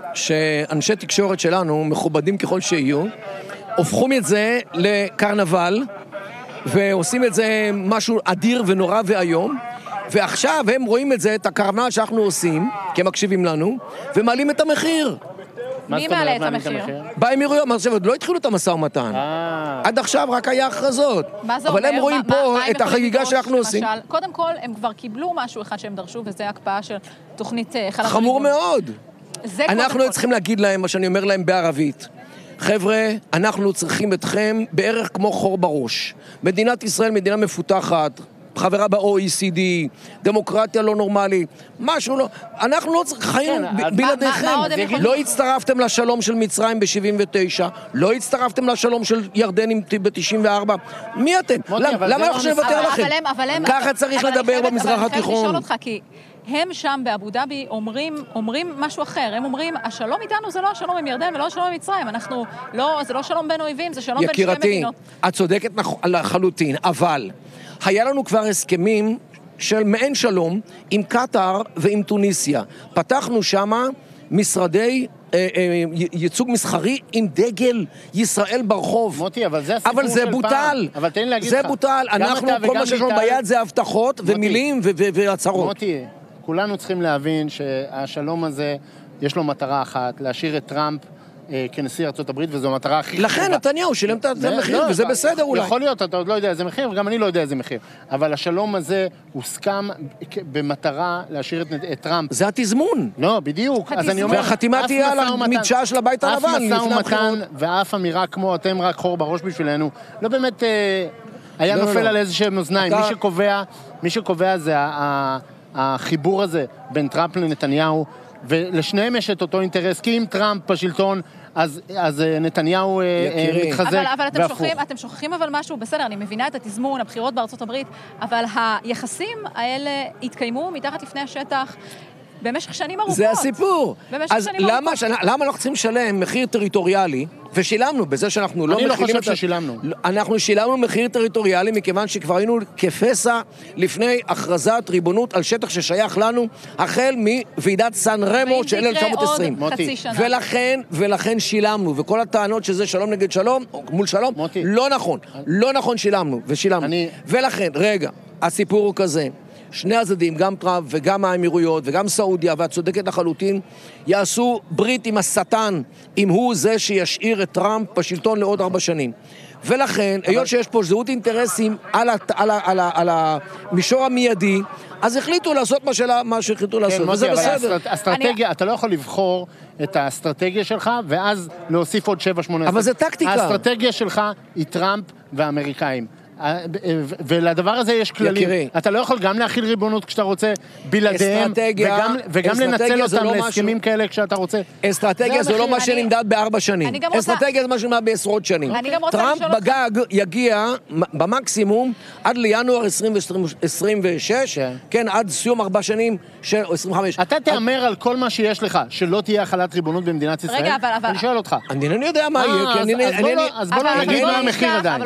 Speaker 7: שאנשי תקשורת שלנו, מכובדים ככל שיהיו, הופכים את זה לקרנבל, ועושים את זה משהו אדיר ונורא והיום, ועכשיו הם רואים את זה, את הקרנבל שאנחנו עושים, כי הם מקשיבים לנו, ומעלים את המחיר.
Speaker 2: מי מעלה את המחיר?
Speaker 7: באמירויות, מה עוד לא התחילו את המשא ומתן. עד עכשיו רק היה הכרזות. אבל הם רואים פה את החגיגה שאנחנו עושים.
Speaker 2: קודם כל, הם כבר קיבלו משהו אחד שהם דרשו, וזה הקפאה של תוכנית חלק...
Speaker 7: חמור מאוד. אנחנו צריכים להגיד להם מה שאני אומר להם בערבית. חבר'ה, אנחנו צריכים אתכם בערך כמו חור בראש. מדינת ישראל מדינה מפותחת, חברה ב-או אי סי די, דמוקרטיה לא נורמלית, משהו לא... אנחנו לא צריכים חיים בלעדיכם. לא הצטרפתם לשלום של מצרים ב-שבעים ותשע, לא הצטרפתם לשלום של ירדן ב-תשעים וארבע. מי אתם? למה אנחנו שנוותר לכם? ככה צריך לדבר במזרח התיכון.
Speaker 2: אבל אני חייבת לשאול אותך, כי הם שם באבו דאבי אומרים, אומרים משהו אחר. הם אומרים, השלום איתנו זה לא השלום עם ירדן ולא השלום עם מצרים. אנחנו לא, זה לא שלום בין אויבים, זה שלום בין שתי מדינות.
Speaker 7: יקירתי, את צודקת לחלוטין, אבל היה לנו כבר הסכמים של מעין שלום עם קטר ועם טוניסיה. פתחנו שמה משרדי אה, אה, ייצוג מסחרי עם דגל ישראל ברחוב.
Speaker 3: מוטי, אבל זה הסיפור של פעם.
Speaker 7: אבל זה בוטל.
Speaker 3: אבל תן לי להגיד
Speaker 7: זה
Speaker 3: לך.
Speaker 7: בוטל. אנחנו, כל מה שיש לנו ביד זה הבטחות ומילים והצהרות.
Speaker 3: מוטי, כולנו צריכים להבין שהשלום הזה יש לו מטרה אחת, להשאיר את טראמפ כנשיא ארצות הברית, וזו המטרה הכי חשובה.
Speaker 7: לכן נתניהו שילם את המחיר, וזה בסדר אולי.
Speaker 3: יכול להיות, אתה עוד לא יודע איזה מחיר, וגם אני לא יודע איזה מחיר. אבל השלום הזה הוסכם במטרה להשאיר את טראמפ.
Speaker 7: זה התזמון.
Speaker 3: לא, בדיוק.
Speaker 7: והחתימה תהיה על המדשאה של הבית הלבן.
Speaker 3: אף משא ומתן ואף אמירה כמו אתם רק חור בראש בשבילנו, לא באמת היה נופל על איזשהם אוזניים. מי שקובע זה החיבור הזה בין טראמפ לנתניהו, ולשניהם יש את אותו אינטרס, כי אם טראמפ בשלטון, אז, אז נתניהו מתחזק
Speaker 2: אבל, אבל אתם שוכחים, אתם שוכחים אבל משהו, בסדר, אני מבינה את התזמון, הבחירות בארצות הברית, אבל היחסים האלה התקיימו מתחת לפני השטח, במשך שנים ארוכות.
Speaker 7: זה הסיפור.
Speaker 2: אז
Speaker 7: למה, למה אנחנו צריכים לשלם מחיר טריטוריאלי, ושילמנו בזה שאנחנו לא
Speaker 3: מכילים...
Speaker 7: אני
Speaker 3: לא חושב ששילמנו.
Speaker 7: אנחנו שילמנו מחיר טריטוריאלי, מכיוון שכבר היינו כפסע לפני הכרזת ריבונות על שטח ששייך לנו, החל מוועידת סן רמו של אלף תשע מאות עשרים. ולכן, ולכן שילמנו, וכל הטענות שזה שלום נגד שלום, מול שלום, מוטי. לא נכון. לא נכון שילמנו, ושילמנו. אני... ולכן, רגע, הסיפור הוא כזה. שני הצדדים, גם טראמפ וגם האמירויות וגם סעודיה, ואת צודקת לחלוטין, יעשו ברית עם השטן, אם הוא זה שישאיר את טראמפ בשלטון לעוד ארבע שנים. ולכן, אבל... היות שיש פה זהות אינטרסים על, הת... על, ה... על, ה... על המישור המיידי, אז החליטו לעשות מה, שלה... מה שהחליטו לעשות, כן, וזה בסדר.
Speaker 3: האסטרט... אסטרטגיה, אני... אתה לא יכול לבחור את האסטרטגיה שלך, ואז להוסיף עוד שבע שמונה.
Speaker 7: אבל זה טקטיקה.
Speaker 3: האסטרטגיה שלך היא טראמפ והאמריקאים. ולדבר הזה יש כללים. אתה לא יכול גם להכיל ריבונות כשאתה רוצה בלעדיהם, וגם לנצל אותם להסכמים כאלה כשאתה רוצה.
Speaker 7: אסטרטגיה זה לא מה שנמדד בארבע שנים. אסטרטגיה זה מה שנמדד בעשרות שנים. טראמפ בגג יגיע במקסימום עד לינואר עשרים ושש, כן, עד סיום ארבע שנים של עשרים וחמש.
Speaker 3: אתה תאמר על כל מה שיש לך, שלא תהיה החלת ריבונות במדינת ישראל? אני שואל אותך.
Speaker 7: אני לא יודע מה יהיה.
Speaker 3: אז בוא לא נגיד מה המחיר עדיין.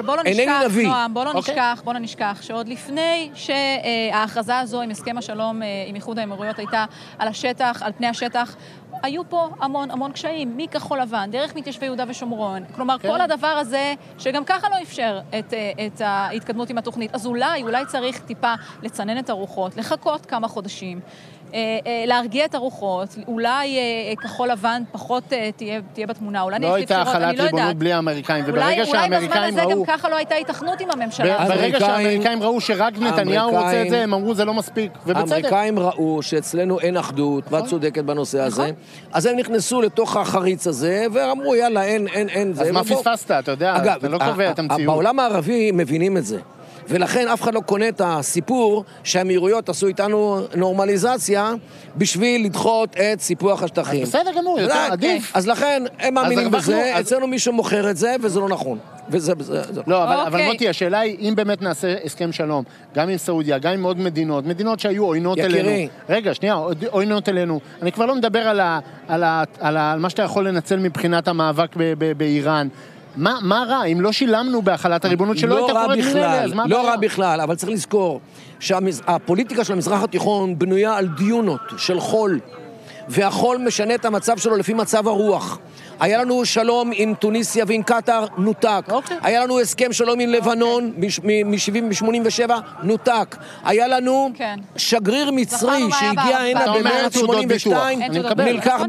Speaker 2: בוא לא נשכח, בוא לא נשכח, שעוד לפני שההכרזה הזו עם הסכם השלום עם איחוד האמירויות הייתה על השטח, על פני השטח, היו פה המון המון קשיים, מכחול לבן, דרך מתיישבי יהודה ושומרון. כלומר, כן. כל הדבר הזה, שגם ככה לא אפשר את, את ההתקדמות עם התוכנית, אז אולי, אולי צריך טיפה לצנן את הרוחות, לחכות כמה חודשים, להרגיע את הרוחות, אולי כחול לבן פחות תהיה, תהיה בתמונה, אולי
Speaker 3: לא הייתה החלת ריבונות בלי האמריקאים, וברגע שהאמריקאים ראו...
Speaker 2: אולי בזמן הזה גם ככה לא הייתה התכנות עם הממשלה.
Speaker 3: ברגע שהאמריקאים ראו שרק נתניהו רוצה את זה, הם אמרו זה לא מספיק, ובצדק.
Speaker 7: האמריקאים ראו שאצלנו אין אחדות, ואת צודקת בנושא הזה, אז הם נכנסו לתוך החריץ הזה, ואמרו יאללה, אין, אין, אין.
Speaker 3: אז מה פספסת, אתה יודע, אתה לא קובע את המציאות.
Speaker 7: בעולם הערבי מבינים את זה. ולכן אף אחד לא קונה את הסיפור שהאמירויות עשו איתנו נורמליזציה בשביל לדחות את סיפוח השטחים.
Speaker 3: אז בסדר גמור, יותר עדיף.
Speaker 7: אז לכן הם מאמינים בזה, אצלנו מישהו מוכר את זה וזה לא נכון. וזה, זה, זה.
Speaker 3: לא, אבל, אבל מוטי, השאלה היא, אם באמת נעשה הסכם שלום, גם עם סעודיה, גם עם עוד מדינות, מדינות שהיו עוינות
Speaker 7: יקירי.
Speaker 3: אלינו. רגע, שנייה, עוינות אלינו. אני כבר לא מדבר על, ה, על, ה, על, ה, על מה שאתה יכול לנצל מבחינת המאבק ב, ב, באיראן. מה, מה רע? אם לא שילמנו בהחלת הריבונות שלא
Speaker 7: לא
Speaker 3: הייתה קוראת ממילא, אז מה
Speaker 7: לא
Speaker 3: בעיה?
Speaker 7: רע בכלל, אבל צריך לזכור שהפוליטיקה של המזרח התיכון בנויה על דיונות של חול, והחול משנה את המצב שלו לפי מצב הרוח. היה לנו שלום עם טוניסיה ועם קטר, נותק. Okay. היה לנו הסכם שלום עם לבנון, מ-שמונים ושבע, נותק. היה לנו okay. שגריר מצרי שהגיע הנה במרץ שמונים ושתיים, נלקח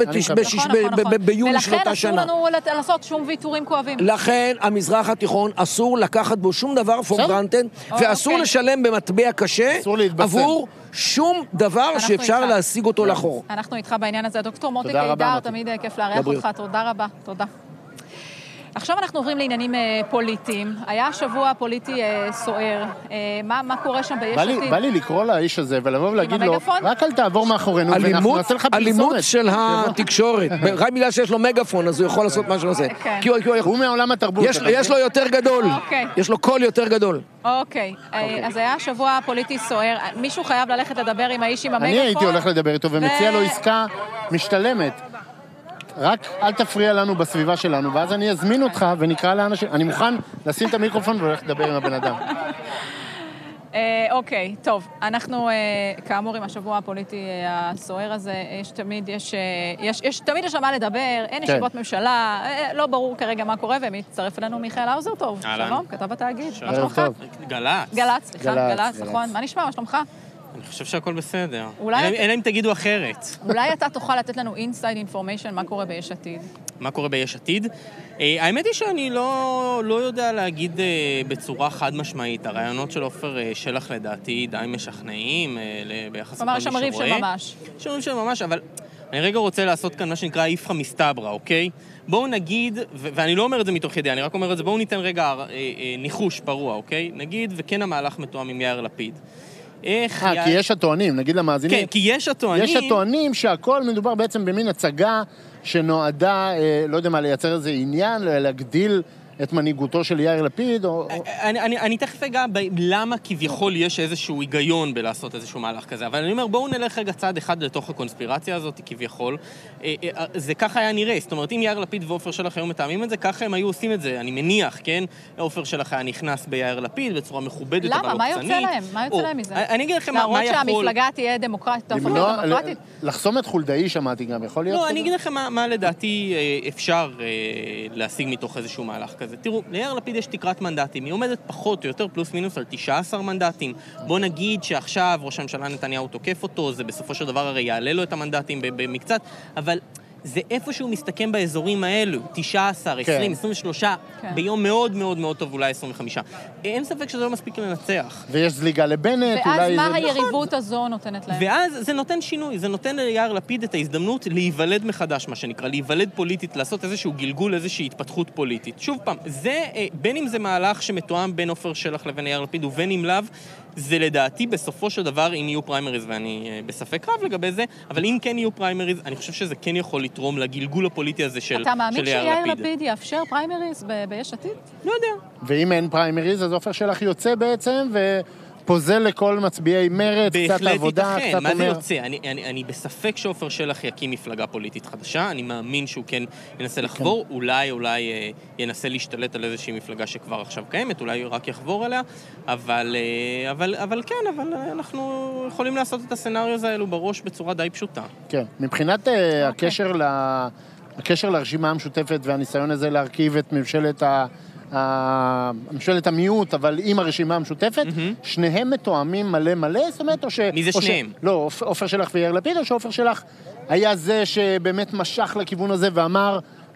Speaker 7: ביוני של אותה שנה.
Speaker 2: ולכן אסור לנו לעשות שום ויתורים כואבים.
Speaker 7: לכן המזרח התיכון אסור לקחת בו שום דבר for granted, ואסור לשלם במטבע קשה עבור שום דבר שאפשר להשיג אותו לאחור.
Speaker 2: אנחנו איתך בעניין הזה. דוקטור מוטי קידר, תמיד כיף לארח אותך. תודה רבה. תודה. עכשיו אנחנו עוברים לעניינים פוליטיים. היה שבוע פוליטי סוער. מה, מה קורה שם ביש עתיד?
Speaker 3: בא לי לקרוא לאיש הזה ולבוא ולהגיד לו, רק אל תעבור מאחורינו ואנחנו נעשה לך פרסומת.
Speaker 7: אלימות של התקשורת. רק בגלל שיש לו מגפון, אז הוא יכול לעשות מה שהוא עושה.
Speaker 3: הוא מעולם התרבות.
Speaker 7: יש לו יותר גדול. יש לו קול יותר גדול.
Speaker 2: אוקיי, אז היה שבוע פוליטי סוער. מישהו חייב ללכת לדבר עם האיש עם המגפון?
Speaker 3: אני הייתי הולך לדבר איתו ומציע לו עסקה משתלמת. רק אל תפריע לנו בסביבה שלנו, ואז אני אזמין אותך ונקרא לאנשים. אני מוכן לשים את המיקרופון והולך לדבר עם הבן אדם.
Speaker 2: אוקיי, טוב, אנחנו כאמור עם השבוע הפוליטי הסוער הזה, יש תמיד, יש, יש, יש תמיד יש מה לדבר, אין ישיבות ממשלה, לא ברור כרגע מה קורה, ומתצטרף אלינו מיכאל האוזר טוב. שלום, כתב התאגיד. מה שלומך?
Speaker 8: גל"צ.
Speaker 2: גל"צ, סליחה, גל"צ, נכון. מה נשמע? מה שלומך?
Speaker 8: אני חושב שהכל בסדר. אלא אם תגידו אחרת.
Speaker 2: אולי אתה תוכל לתת לנו inside information, מה קורה ביש עתיד?
Speaker 8: מה קורה ביש עתיד? האמת היא שאני לא, לא יודע להגיד בצורה חד משמעית. הרעיונות של עופר שלח לדעתי די משכנעים ביחס לכל מי שרואה.
Speaker 2: כלומר, שמריב של ממש.
Speaker 8: שמריב של ממש, אבל אני רגע רוצה לעשות כאן מה שנקרא איפכא מסתברא, אוקיי? בואו נגיד, ואני לא אומר את זה מתוך ידיעה, אני רק אומר את זה, בואו ניתן רגע ניחוש פרוע, אוקיי? נגיד, וכן המהלך מתואם עם יאיר לפיד.
Speaker 3: איך... אה, כי יש הטוענים, נגיד למאזינים.
Speaker 8: כן, כי יש הטוענים...
Speaker 3: יש הטוענים שהכל מדובר בעצם במין הצגה שנועדה, אה, לא יודע מה, לייצר איזה עניין, להגדיל את מנהיגותו של יאיר לפיד, או...
Speaker 8: אני, אני, אני תכף אגע למה כביכול יש איזשהו היגיון בלעשות איזשהו מהלך כזה, אבל אני אומר, בואו נלך רגע צעד אחד לתוך הקונספירציה הזאת, כביכול. זה ככה היה נראה, זאת אומרת, אם יאיר לפיד ועופר שלח היו מתאמים את זה, ככה הם היו עושים את זה, אני מניח, כן? עופר שלח היה נכנס ביאיר לפיד בצורה מכובדת, אבל לא
Speaker 2: למה? מה יוצא להם? מה יוצא להם מזה?
Speaker 8: אני אגיד לכם מה יכול...
Speaker 2: להראות שהמפלגה תהיה דמוקרטית, דמוקרטית?
Speaker 3: לחסום את חולדאי, שמעתי גם, יכול להיות?
Speaker 8: לא, אני אגיד לכם מה לדעתי אפשר להשיג מתוך איזשהו מהלך כזה. תראו, ליאיר לפיד יש תקרת מנדטים, היא עומדת פחות או יותר פלוס מינוס על תשעה עשר מנדטים. בוא נגיד שעכשיו ראש הממשלה נתניהו תוקף אותו, זה בסופו של דבר הרי יעלה לו את המנדטים במקצת, אבל זה איפשהו מסתכם באזורים האלו, תשע עשרה, עשרים, עשרים ושלוש, ביום מאוד מאוד מאוד טוב, אולי עשרים וחמש. אין ספק שזה לא מספיק לנצח.
Speaker 3: ויש זליגה לבנט,
Speaker 2: ואז מה היריבות הזו נותנת להם?
Speaker 8: ואז זה נותן שינוי, זה נותן ליאיר לפיד את ההזדמנות להיוולד מחדש, מה שנקרא, להיוולד פוליטית, לעשות איזשהו גלגול, איזושהי התפתחות פוליטית. שוב פעם, זה, בין אם זה מהלך שמתואם בין עופר שלח לבין יאיר לפיד ובין אם לאו, זה לדעתי בסופו של דבר אם יהיו פריימריז, ואני בספק רב לגבי זה, אבל אם כן יהיו פריימריז, אני חושב שזה כן יכול לתרום לגלגול הפוליטי הזה של יאיר לפיד.
Speaker 2: אתה מאמין שיאיר לפיד יאפשר פריימריז ביש עתיד?
Speaker 8: לא יודע.
Speaker 3: ואם אין פריימריז, אז עופר שלח יוצא בעצם, ו... פוזל לכל מצביעי מרץ, קצת עבודה, קצת אומר...
Speaker 8: מה זה יוצא? אני, אני, אני בספק שעופר שלח יקים מפלגה פוליטית חדשה, אני מאמין שהוא כן ינסה לחבור, כן. אולי, אולי אה, ינסה להשתלט על איזושהי מפלגה שכבר עכשיו קיימת, אולי רק יחבור עליה, אבל, אה, אבל, אבל כן, אבל אנחנו יכולים לעשות את הסצנריוז האלו בראש בצורה די פשוטה.
Speaker 3: כן, מבחינת אה, הקשר, ל... הקשר לרשימה המשותפת והניסיון הזה להרכיב את ממשלת ה... ממשלת המיעוט, אבל עם הרשימה המשותפת, שניהם מתואמים מלא מלא, זאת אומרת, או ש...
Speaker 8: מי זה שניהם?
Speaker 3: לא, עופר שלח ויאיר לפיד, או שעופר שלח היה זה שבאמת משך לכיוון הזה ואמר,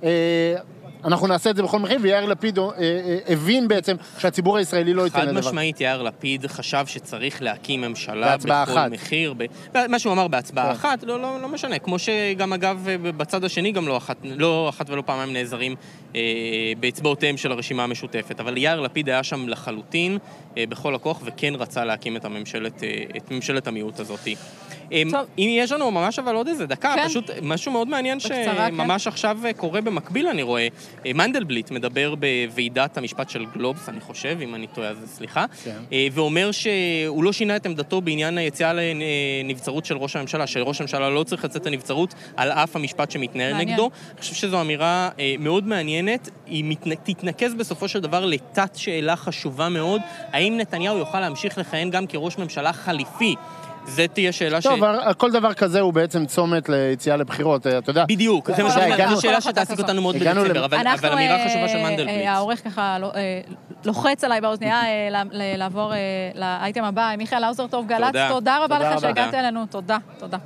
Speaker 3: אנחנו נעשה את זה בכל מחיר, ויאיר לפיד הבין בעצם שהציבור הישראלי לא ייתן לדבר.
Speaker 8: חד משמעית, יאיר לפיד חשב שצריך להקים ממשלה בכל מחיר. מה שהוא אמר בהצבעה אחת, לא משנה. כמו שגם אגב בצד השני גם לא אחת ולא פעמיים נעזרים באצבעותיהם של הרשימה המשותפת. אבל יאיר לפיד היה שם לחלוטין בכל הכוח, וכן רצה להקים את ממשלת המיעוט הזאת. אם יש לנו ממש אבל עוד איזה דקה, פשוט משהו מאוד מעניין שממש עכשיו קורה במקביל, אני רואה. מנדלבליט מדבר בוועידת המשפט של גלובס, אני חושב, אם אני טועה, אז סליחה, ואומר שהוא לא שינה את עמדתו בעניין היציאה לנבצרות של ראש הממשלה, שראש הממשלה לא צריך לצאת לנבצרות על אף המשפט שמתנהל נגדו. אני חושב שזו אמירה מאוד מעניינת, היא תתנקז בסופו של דבר לתת שאלה חשובה מאוד, האם נתניהו יוכל להמשיך לכהן גם כראש ממשלה חליפי? זה תהיה שאלה ש...
Speaker 3: טוב, כל דבר כזה הוא בעצם צומת ליציאה לבחירות, אתה יודע.
Speaker 8: בדיוק, זה שאלה שתעסיק אותנו מאוד בדצמבר, אבל אמירה חשובה של מנדלבליט.
Speaker 2: העורך ככה לוחץ עליי באוזניה לעבור לאייטם הבא. מיכאל האוזר טוב גלץ, תודה רבה לך שהגעת אלינו, תודה, תודה.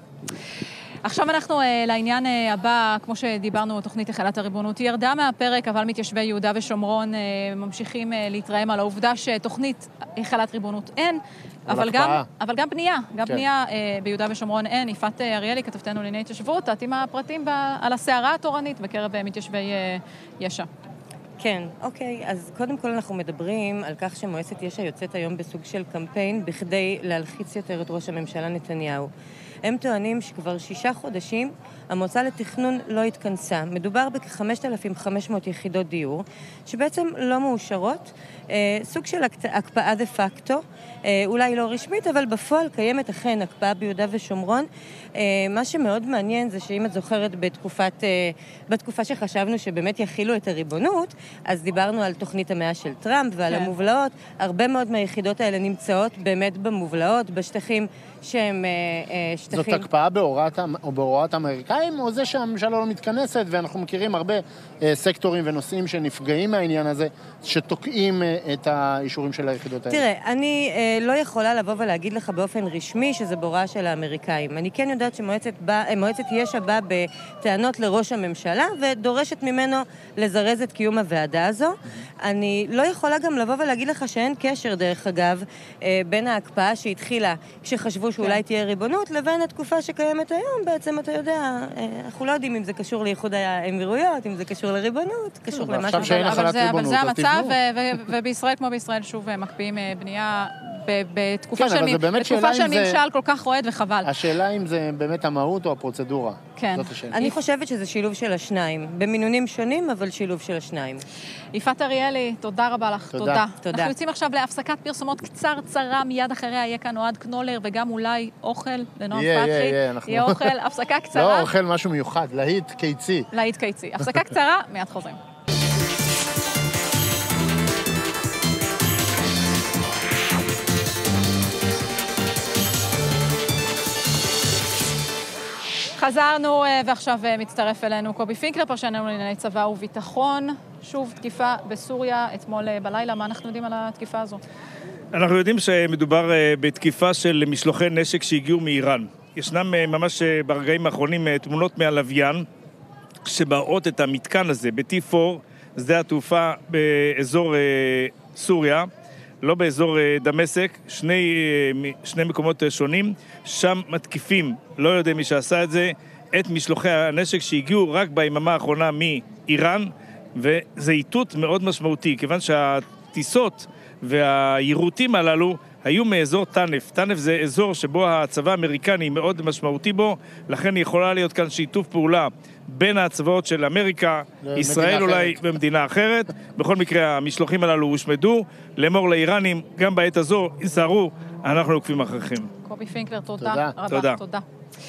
Speaker 2: עכשיו אנחנו לעניין הבא, כמו שדיברנו, תוכנית החלת הריבונות, היא ירדה מהפרק, אבל מתיישבי יהודה ושומרון ממשיכים להתרעם על העובדה שתוכנית החלת ריבונות אין, אבל גם, אבל גם בנייה, גם כן. בנייה ביהודה ושומרון אין. יפעת אריאלי, כתבתנו לענייני התיישבות, את עם הפרטים על הסערה התורנית בקרב מתיישבי יש"ע.
Speaker 9: כן, אוקיי, אז קודם כל אנחנו מדברים על כך שמועצת יש"ע יוצאת היום בסוג של קמפיין בכדי להלחיץ יותר את ראש הממשלה נתניהו. הם טוענים שכבר שישה חודשים המועצה לתכנון לא התכנסה. מדובר בכ-חמשת אלפים וחמש מאות יחידות דיור, שבעצם לא מאושרות, אה, סוג של הקפאה דה פקטו, אה, אולי לא רשמית, אבל בפועל קיימת אכן הקפאה ביהודה ושומרון. אה, מה שמאוד מעניין זה שאם את זוכרת בתקופת, אה, בתקופה שחשבנו שבאמת יכילו את הריבונות, אז דיברנו על תוכנית המאה של טראמפ ועל כן. המובלעות. הרבה מאוד מהיחידות האלה נמצאות באמת במובלעות, בשטחים שהם אה, שטחים...
Speaker 3: זאת הקפאה בהוראת, או בהוראת אמריקאים, או זה שהממשלה לא מתכנסת, ואנחנו מכירים הרבה אה, סקטורים ונושאים שנפגעים מהעניין הזה, שתוקעים אה, את האישורים של היחידות האלה.
Speaker 9: תראה, אני אה, לא יכולה לבוא ולהגיד לך באופן רשמי שזה בהוראה של האמריקאים. אני כן יודעת שמועצת בא, מועצת יש"ע באה בטענות לראש הממשלה, ודורשת ממנו לזרז את קיום הוועדה הזו. אני לא יכולה גם לבוא ולהגיד לך שאין קשר, דרך אגב, אה, בין ההקפאה שהתחילה כשחשבו שאולי תהיה ריבונות, לבין התקופה שקיימת היום. בעצם אתה יודע, אנחנו לא יודעים אם זה קשור לאיחוד האמירויות, אם זה קשור לריבונות, קשור למשהו.
Speaker 2: אבל זה המצב, ובישראל כמו בישראל שוב מקפיאים בנייה בתקופה של ממשל כל כך רועד וחבל.
Speaker 3: השאלה אם זה באמת המהות או הפרוצדורה.
Speaker 2: כן.
Speaker 9: אני חושבת שזה שילוב של השניים. במינונים שונים, אבל שילוב של השניים.
Speaker 2: יפעת אריאלי, תודה רבה לך.
Speaker 3: תודה.
Speaker 9: תודה.
Speaker 2: אנחנו יוצאים עכשיו להפסקת פרסומות קצרצרה, מיד אחריה יהיה כאן אוהד קנולר, וגם אולי אוכל לנועם פתחי.
Speaker 3: יהיה, יהיה, אנחנו...
Speaker 2: יהיה אוכל, הפסקה קצרה.
Speaker 3: לא, אוכל משהו מיוחד, להיט קיצי.
Speaker 2: להיט קיצי. הפסקה קצרה, מיד חוזרים. חזרנו, ועכשיו מצטרף אלינו קובי פינקלר, פרשננו לענייני צבא וביטחון. שוב, תקיפה בסוריה, אתמול בלילה. מה אנחנו יודעים על התקיפה הזו?
Speaker 10: אנחנו יודעים שמדובר בתקיפה של משלוחי נשק שהגיעו מאיראן. ישנם ממש ברגעים האחרונים תמונות מהלוויין, שבאות את המתקן הזה ב-טי פור, שדה התעופה באזור סוריה, לא באזור דמשק, שני, שני מקומות שונים, שם מתקיפים, לא יודע מי שעשה את זה, את משלוחי הנשק שהגיעו רק ביממה האחרונה מאיראן, וזה איתות מאוד משמעותי, כיוון שהטיסות והיירוטים הללו היו מאזור טנף. טנף זה אזור שבו הצבא האמריקני מאוד משמעותי בו, לכן יכולה להיות כאן שיתוף פעולה בין הצבאות של אמריקה, ישראל אולי ומדינה אחרת. בכל מקרה, המשלוחים הללו הושמדו. לאמור לאיראנים, גם בעת הזו, יזהרו, אנחנו עוקבים אחריכם.
Speaker 2: קובי פינקלר, תודה רבה.
Speaker 10: תודה.
Speaker 2: תודה.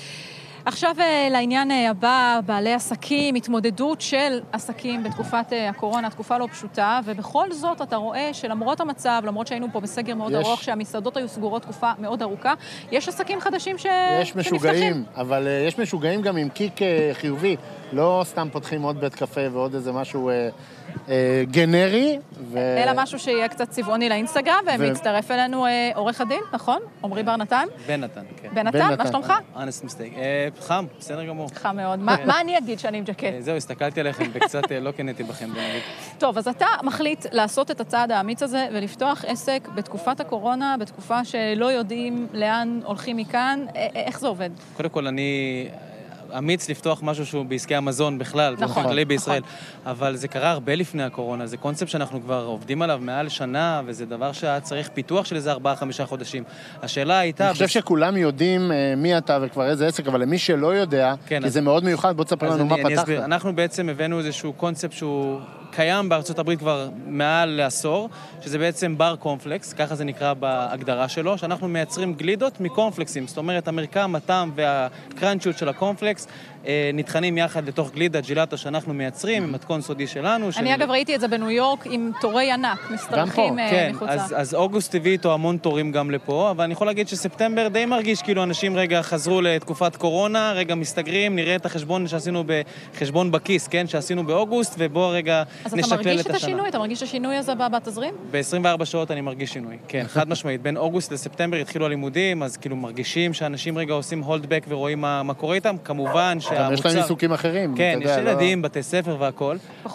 Speaker 2: עכשיו לעניין הבא, בעלי עסקים, התמודדות של עסקים בתקופת הקורונה, תקופה לא פשוטה, ובכל זאת אתה רואה שלמרות המצב, למרות שהיינו פה בסגר מאוד יש... ארוך, שהמסעדות היו סגורות תקופה מאוד ארוכה, יש עסקים חדשים ש...
Speaker 3: יש משוגעים, שנפתחים. אבל uh, יש משוגעים גם עם קיק uh, חיובי, לא סתם פותחים עוד בית קפה ועוד איזה משהו uh, uh, גנרי. ו...
Speaker 2: אלא משהו שיהיה קצת צבעוני לאינסטגרם, ומצטרף ו... אלינו uh, עורך הדין, נכון? עמרי בר נתן?
Speaker 11: בן נתן, כן.
Speaker 2: בן נתן, מה שלומך?
Speaker 11: honest mistake. חם, בסדר גמור.
Speaker 2: חם מאוד. מה אני אגיד שאני עם ג'קט?
Speaker 11: זהו, הסתכלתי עליכם וקצת לא קניתי בכם, בוא נגיד.
Speaker 2: טוב, אז אתה מחליט לעשות את הצעד האמיץ הזה ולפתוח עסק בתקופת הקורונה, בתקופה שלא יודעים לאן הולכים מכאן. איך זה עובד?
Speaker 11: קודם כל, אני אמיץ לפתוח משהו שהוא בעסקי המזון בכלל,
Speaker 2: נכון,
Speaker 11: בכללי בישראל. אבל זה קרה הרבה לפני הקורונה, זה קונספט שאנחנו כבר עובדים עליו מעל שנה, וזה דבר שהיה צריך פיתוח של איזה ארבעה, חמישה חודשים. השאלה הייתה...
Speaker 3: אני חושב שכולם יודעים מי אתה וכבר איזה עסק, אבל למי שלא יודע, כי זה מאוד מיוחד, בוא תספר לנו מה פתחת.
Speaker 11: אנחנו בעצם הבאנו איזשהו קונספט שהוא קיים בארצות הברית כבר מעל לעשור, שזה בעצם בר קורנפלקס, ככה זה נקרא בהגדרה שלו, שאנחנו מייצרים גלידות מקורנפלקסים, זאת אומרת, המרקם, הטעם והקרנצ'יות של הקורנפלקס נטחנים יחד לתוך גלידה ג'ילטה שאנחנו מייצרים, עם מתכון סודי שלנו.
Speaker 2: אני אגב ראיתי את זה בניו יורק עם תורי ענק, משתרכים מחוצה.
Speaker 11: כן, אז אוגוסט הביא איתו המון תורים גם לפה, אבל אני יכול להגיד שספטמבר די מרגיש כאילו אנשים רגע חזרו לתקופת קורונה, רגע מסתגרים, נראה את החשבון שעשינו בחשבון בכיס, כן, שעשינו באוגוסט, ובוא רגע נשקלל את השנה.
Speaker 2: אז אתה מרגיש את השינוי? אתה מרגיש את השינוי הזה בתזרים?
Speaker 11: ב-עשרים וארבע שעות אני מרגיש שינוי, כן, חד משמעית. בין אוגוסט לספטמבר התחילו הלימודים, אז כאילו מרגישים שאנשים רגע עושים הולדבק ורואים מה קורה איתם. כמובן
Speaker 3: יש להם עיסוקים אחרים.
Speaker 11: כן, יש ילדים, בתי ספר והכל.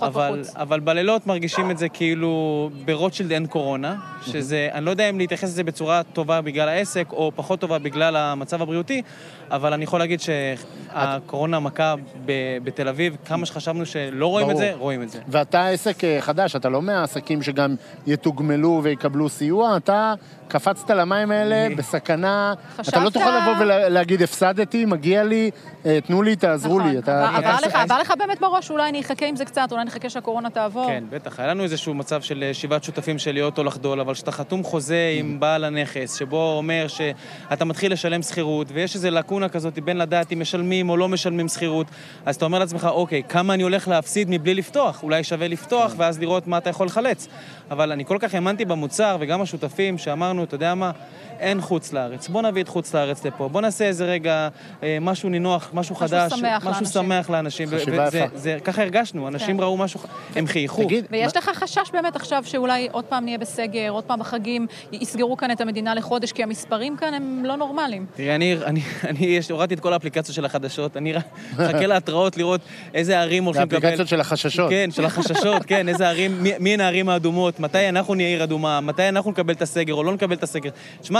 Speaker 11: אבל בלילות מרגישים את זה כאילו ברוטשילד אין קורונה, שזה, אני לא יודע אם להתייחס לזה בצורה טובה בגלל העסק, או פחות טובה בגלל המצב הבריאותי, אבל אני יכול להגיד שהקורונה מכה בתל אביב, כמה שחשבנו שלא רואים את זה, רואים את זה.
Speaker 3: ואתה עסק חדש, אתה לא מהעסקים שגם יתוגמלו ויקבלו סיוע, אתה קפצת למים האלה בסכנה, אתה לא תוכל לבוא ולהגיד, הפסדתי, מגיע לי, תנו לי, תעזרו לי.
Speaker 2: עבר לך באמת בראש, אולי אני אחכה עם זה קצת, אולי נחכה שהקורונה תעבור.
Speaker 11: כן, בטח. היה לנו איזשהו מצב של שיבת שותפים של להיות או לחדול, אבל שאתה חתום חוזה עם בעל הנכס, שבו אומר שאתה מתחיל לשלם שכירות, ויש איזו לקונה כזאת בין לדעת אם משלמים או לא משלמים שכירות, אז אתה אומר לעצמך, אוקיי, כמה אני הולך להפסיד מבלי לפתוח? אולי שווה לפתוח, ואז לראות מה אתה יכול לחלץ. אבל אני כל כך האמנתי במוצר, וגם השותפים שאמרנו, אתה יודע מה, אין חוץ לארץ. בוא נביא את חוץ לארץ לפה. בוא נעשה איזה רגע אה, משהו נינוח, משהו חדש,
Speaker 2: משהו שמח
Speaker 11: משהו שמח לאנשים.
Speaker 3: חשיבה יפה.
Speaker 11: זה, ככה הרגשנו, אנשים ראו משהו, הם חייכו.
Speaker 2: ויש לך חשש באמת עכשיו שאולי עוד פעם נהיה בסגר, עוד פעם בחגים, יסגרו כאן את המדינה לחודש, כי המספרים כאן הם לא נורמליים.
Speaker 11: תראי, אני, אני, אני הורדתי את כל האפליקציות של החדשות, אני מחכה להתראות לראות איזה ערים הולכים לקבל.
Speaker 3: האפליקציות של החששות.
Speaker 11: כן, של החששות, כן, איזה ערים, מי, מי הן הערים האדומות, מתי אנחנו נהיה עיר אדומה, מתי אנחנו נקבל את הסגר או לא נקבל את הסגר. תשמע,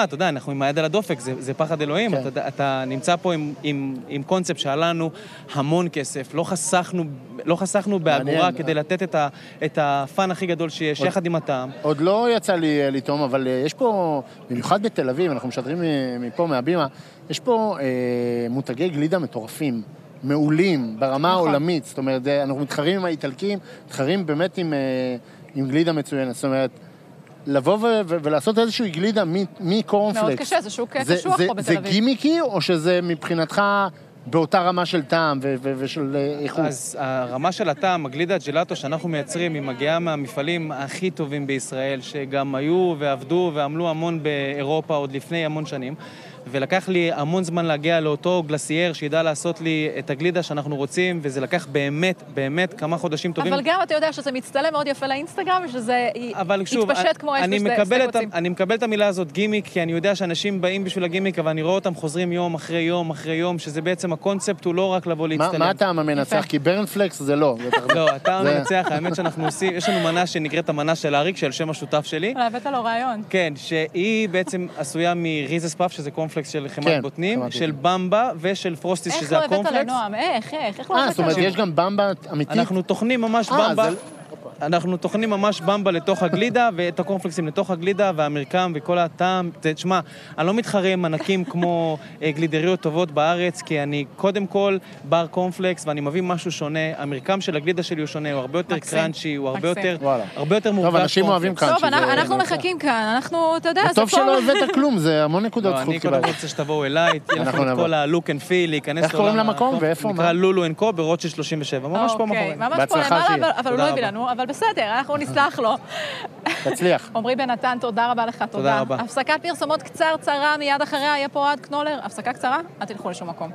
Speaker 11: תשמע, אתה יודע, אנחנו עם היד על הדופק, זה, זה פחד אלוהים.
Speaker 3: כן.
Speaker 11: אתה, אתה נמצא פה עם, עם, עם קונספט שעלה לנו המון כסף, לא חסכנו, לא חסכנו באגורה כדי לתת את, ה, את הפן הכי גדול שיש, עוד, יחד עם הטעם.
Speaker 3: עוד לא יצא לי לטעום, אבל יש פה, במיוחד בתל אביב, אנחנו משדרים מפה, מהבימה, יש פה אה, מותגי גלידה מטורפים. מעולים, ברמה העולמית, זאת אומרת, אנחנו מתחרים עם האיטלקים, מתחרים באמת עם, עם גלידה מצוינת, זאת אומרת, לבוא ו- ו- ולעשות איזושהי גלידה מקורנפלקס.
Speaker 2: מאוד קשה, זה שוק קשוח פה בתל אביב.
Speaker 3: זה גימיקי, או שזה מבחינתך באותה רמה של טעם ו- ו- ושל איכות?
Speaker 11: אז הרמה של הטעם, הגלידה הג'לאטו שאנחנו מייצרים, היא מגיעה מהמפעלים הכי טובים בישראל, שגם היו ועבדו ועמלו המון באירופה עוד לפני המון שנים. ולקח לי המון זמן להגיע לאותו גלסייר שידע לעשות לי את הגלידה שאנחנו רוצים, וזה לקח באמת, באמת כמה חודשים טובים.
Speaker 2: אבל גם אתה יודע שזה מצטלם מאוד יפה לאינסטגרם, ושזה
Speaker 11: שוב,
Speaker 2: יתפשט כמו אש
Speaker 11: אני
Speaker 2: בשדה קוצים.
Speaker 11: אני מקבל את המילה הזאת גימיק, כי אני יודע שאנשים באים בשביל הגימיק, אבל אני רואה אותם חוזרים יום אחרי יום אחרי יום, שזה בעצם הקונספט הוא לא רק לבוא להצטלם.
Speaker 3: מה הטעם המנצח? כי ברנפלקס זה לא.
Speaker 11: לא, הטעם המנצח, האמת שאנחנו עושים, יש לנו מנה שנקראת המנה של אריק, של שם השותף שלי.
Speaker 2: הבאת לו רעיון.
Speaker 11: כן, שהיא בעצם עשויה מריזס פאף, שזה קורנפלקס של חמת בוטנים, של במבה ושל פרוסטיס, שזה הקורנפלקס.
Speaker 2: איך לא הבאת לנועם? איך, איך, איך לא הבאת
Speaker 3: לנועם? זאת אומרת, יש גם במבה אמיתית?
Speaker 11: אנחנו טוחנים ממש במבה. אנחנו טוחנים ממש במבה לתוך הגלידה, ואת הקורנפלקסים לתוך הגלידה, והמרקם וכל הטעם. תשמע, אני לא מתחרה עם ענקים כמו גלידריות טובות בארץ, כי אני קודם כל בר קורנפלקס, ואני מביא משהו שונה. המרקם של הגלידה שלי הוא שונה, הוא הרבה יותר קרנצ'י, הוא הרבה יותר, הרבה יותר מורגש.
Speaker 3: טוב, אנשים אוהבים קרנצ'י.
Speaker 2: טוב, אנחנו מחכים כאן, אנחנו, אתה יודע, זה
Speaker 3: טוב שלא הבאת כלום, זה המון נקודות זכות
Speaker 11: קיבלתי. אני קודם רוצה שתבואו אליי, תהיה לכם את כל הלוק אנד פיל, להיכנס
Speaker 3: איך קוראים למקום ואיפה?
Speaker 11: נקרא לולו אנד קו ברוטשילד שלושים ושבע, ממש פה מאחורי.
Speaker 2: ממש פה למעלה, אבל הוא לא הביא לנו, אבל בסדר, אנחנו נסלח לו.
Speaker 3: תצליח.
Speaker 2: עמרי בן נתן, תודה רבה לך, תודה.
Speaker 11: רבה.
Speaker 2: הפסקת פרסומות קצרצרה, מיד אחריה יהיה פה אוהד קנולר. הפסקה קצרה, אל תלכו לשום מקום.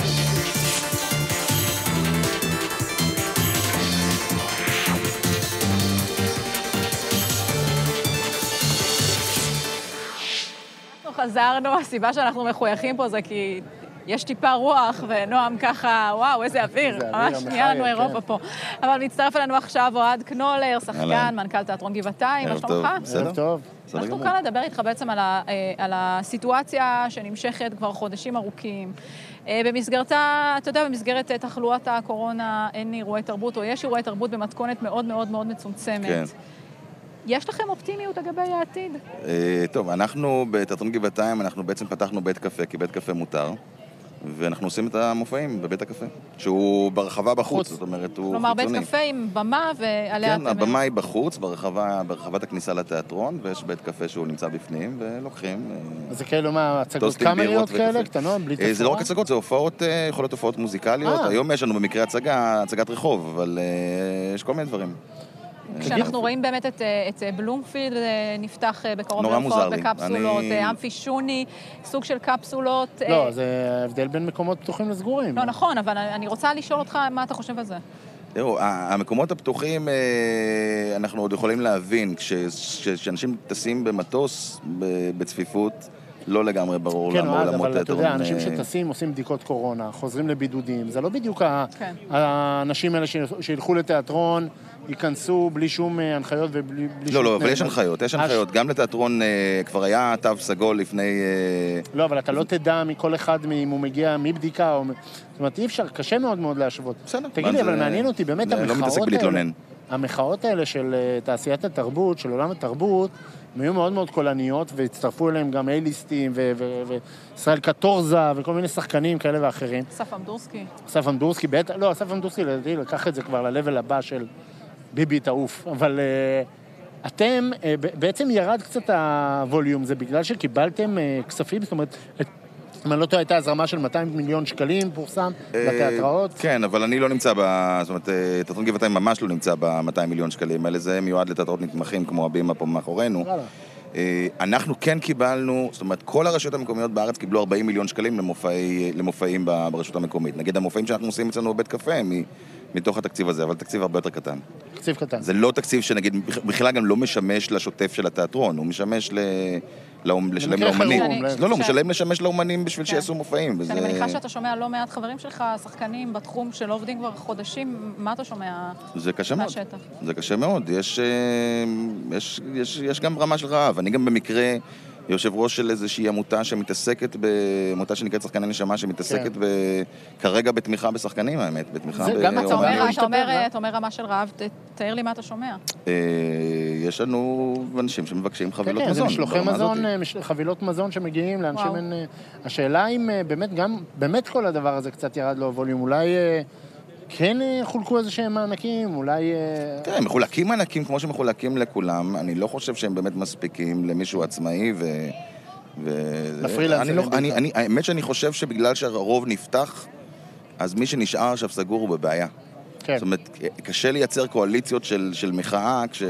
Speaker 2: אנחנו חזרנו, הסיבה שאנחנו מחויכים פה זה כי יש טיפה רוח, ונועם ככה, וואו, איזה אוויר, ממש נהיה לנו אירופה פה. אבל מצטרף אלינו עכשיו אוהד קנולר, שחקן, מנכ"ל תיאטרון גבעתיים, מה שלומך?
Speaker 3: בסדר טוב.
Speaker 2: אנחנו כאן לדבר איתך בעצם על הסיטואציה שנמשכת כבר חודשים ארוכים. במסגרתה, אתה יודע, במסגרת תחלואת הקורונה אין אירועי תרבות, או יש אירועי תרבות במתכונת מאוד מאוד מאוד מצומצמת.
Speaker 12: כן.
Speaker 2: יש לכם אופטימיות לגבי העתיד?
Speaker 12: טוב, אנחנו בתיאטרון גבעתיים, אנחנו בעצם פתחנו בית קפה, כי בית קפה מותר. ואנחנו עושים את המופעים בבית הקפה, שהוא ברחבה בחוץ, זאת אומרת, הוא חיצוני.
Speaker 2: כלומר, בית קפה עם במה ועליה אתם...
Speaker 12: כן, הבמה היא בחוץ, ברחבת הכניסה לתיאטרון, ויש בית קפה שהוא נמצא בפנים, ולוקחים...
Speaker 3: אז זה כאילו מה, הצגות קאמריות כאלה, קטנות, בלי תפאורה?
Speaker 12: זה לא רק הצגות, זה הופעות, יכול להיות הופעות מוזיקליות. היום יש לנו במקרה הצגה, הצגת רחוב, אבל יש כל מיני דברים.
Speaker 2: כשאנחנו רואים באמת את, את בלומפילד נפתח בקרוב להופעות בקפסולות, אני... אמפי שוני, סוג של קפסולות.
Speaker 3: לא, זה ההבדל בין מקומות פתוחים לסגורים.
Speaker 2: לא, נכון, אבל אני רוצה לשאול אותך מה אתה חושב על זה.
Speaker 12: תראו, המקומות הפתוחים, אנחנו עוד יכולים להבין, כשאנשים טסים במטוס בצפיפות, לא לגמרי ברור
Speaker 3: למה
Speaker 12: עולמות תיאטרון.
Speaker 3: כן, אבל אתה יודע, אנשים שטסים עושים בדיקות קורונה, חוזרים לבידודים, זה לא בדיוק האנשים האלה שילכו לתיאטרון, ייכנסו בלי שום הנחיות ובלי שום...
Speaker 12: לא, לא, אבל יש הנחיות, יש הנחיות. גם לתיאטרון כבר היה תו סגול לפני...
Speaker 3: לא, אבל אתה לא תדע מכל אחד אם הוא מגיע מבדיקה או... זאת אומרת, אי אפשר, קשה מאוד מאוד להשוות.
Speaker 12: בסדר.
Speaker 3: תגיד לי, אבל מעניין אותי, באמת המחאות האלה...
Speaker 12: לא מתעסק בלהתלונן.
Speaker 3: המחאות האלה של תעשיית התרבות, של עולם התרבות, הם היו מאוד מאוד קולניות, והצטרפו אליהם גם אייליסטים, וישראל קטורזה, וכל מיני שחקנים כאלה ואחרים.
Speaker 2: אסף אמדורסקי.
Speaker 3: אסף אמדורסקי, בטח, לא, אסף אמדורסקי, לדעתי, לקח את זה כבר ללבל הבא של ביבי תעוף, אבל uh, אתם, uh, בעצם ירד קצת הווליום, זה בגלל שקיבלתם uh, כספים, זאת אומרת, אם אני לא טועה, הייתה הזרמה של מאתיים מיליון שקלים, פורסם, לתיאטראות.
Speaker 12: כן, אבל אני לא נמצא ב... זאת אומרת, תיאטרון גבעתיים ממש לא נמצא ב-מאתיים מיליון שקלים, האלה זה מיועד לתיאטראות נתמכים, כמו הבימה פה מאחורינו. אנחנו כן קיבלנו, זאת אומרת, כל הרשויות המקומיות בארץ קיבלו ארבעים מיליון שקלים למופעי, למופעים ברשות המקומית. נגיד, המופעים שאנחנו עושים אצלנו בבית קפה, מתוך התקציב הזה, אבל תקציב הרבה יותר קטן.
Speaker 3: תקציב קטן.
Speaker 12: זה לא תקציב שנגיד, בכלל גם לא משמש לשוטף של התיאטרון, הוא משמש ל... לשלם לאומנים. לא, לא, משלם לשמש לאומנים בשביל שיעשו מופעים.
Speaker 2: אני מניחה שאתה שומע לא מעט חברים שלך, שחקנים בתחום שלא עובדים כבר חודשים, מה אתה שומע מהשטח?
Speaker 12: זה קשה מאוד. זה קשה מאוד. יש גם רמה של רעב. אני גם במקרה יושב ראש של איזושהי עמותה שמתעסקת, עמותה שנקראת שחקני נשמה, שמתעסקת כרגע בתמיכה בשחקנים, האמת, בתמיכה
Speaker 2: ב... גם אתה אומר, אתה אומר, אתה אומר רמה של רעב, תאר לי מה אתה שומע.
Speaker 12: יש לנו אנשים שמבקשים חבילות מזון.
Speaker 3: כן, זה משלוחי מזון, חבילות מזון שמגיעים לאנשים. השאלה אם באמת גם, באמת כל הדבר הזה קצת ירד לו ווליום, אולי כן חולקו איזה שהם מענקים, אולי...
Speaker 12: כן, מחולקים מענקים כמו שמחולקים לכולם, אני לא חושב שהם באמת מספיקים למישהו עצמאי ו...
Speaker 3: לפרילנסרים.
Speaker 12: האמת שאני חושב שבגלל שהרוב נפתח, אז מי שנשאר עכשיו סגור הוא בבעיה.
Speaker 3: כן.
Speaker 12: זאת אומרת, קשה לייצר קואליציות של מחאה כש...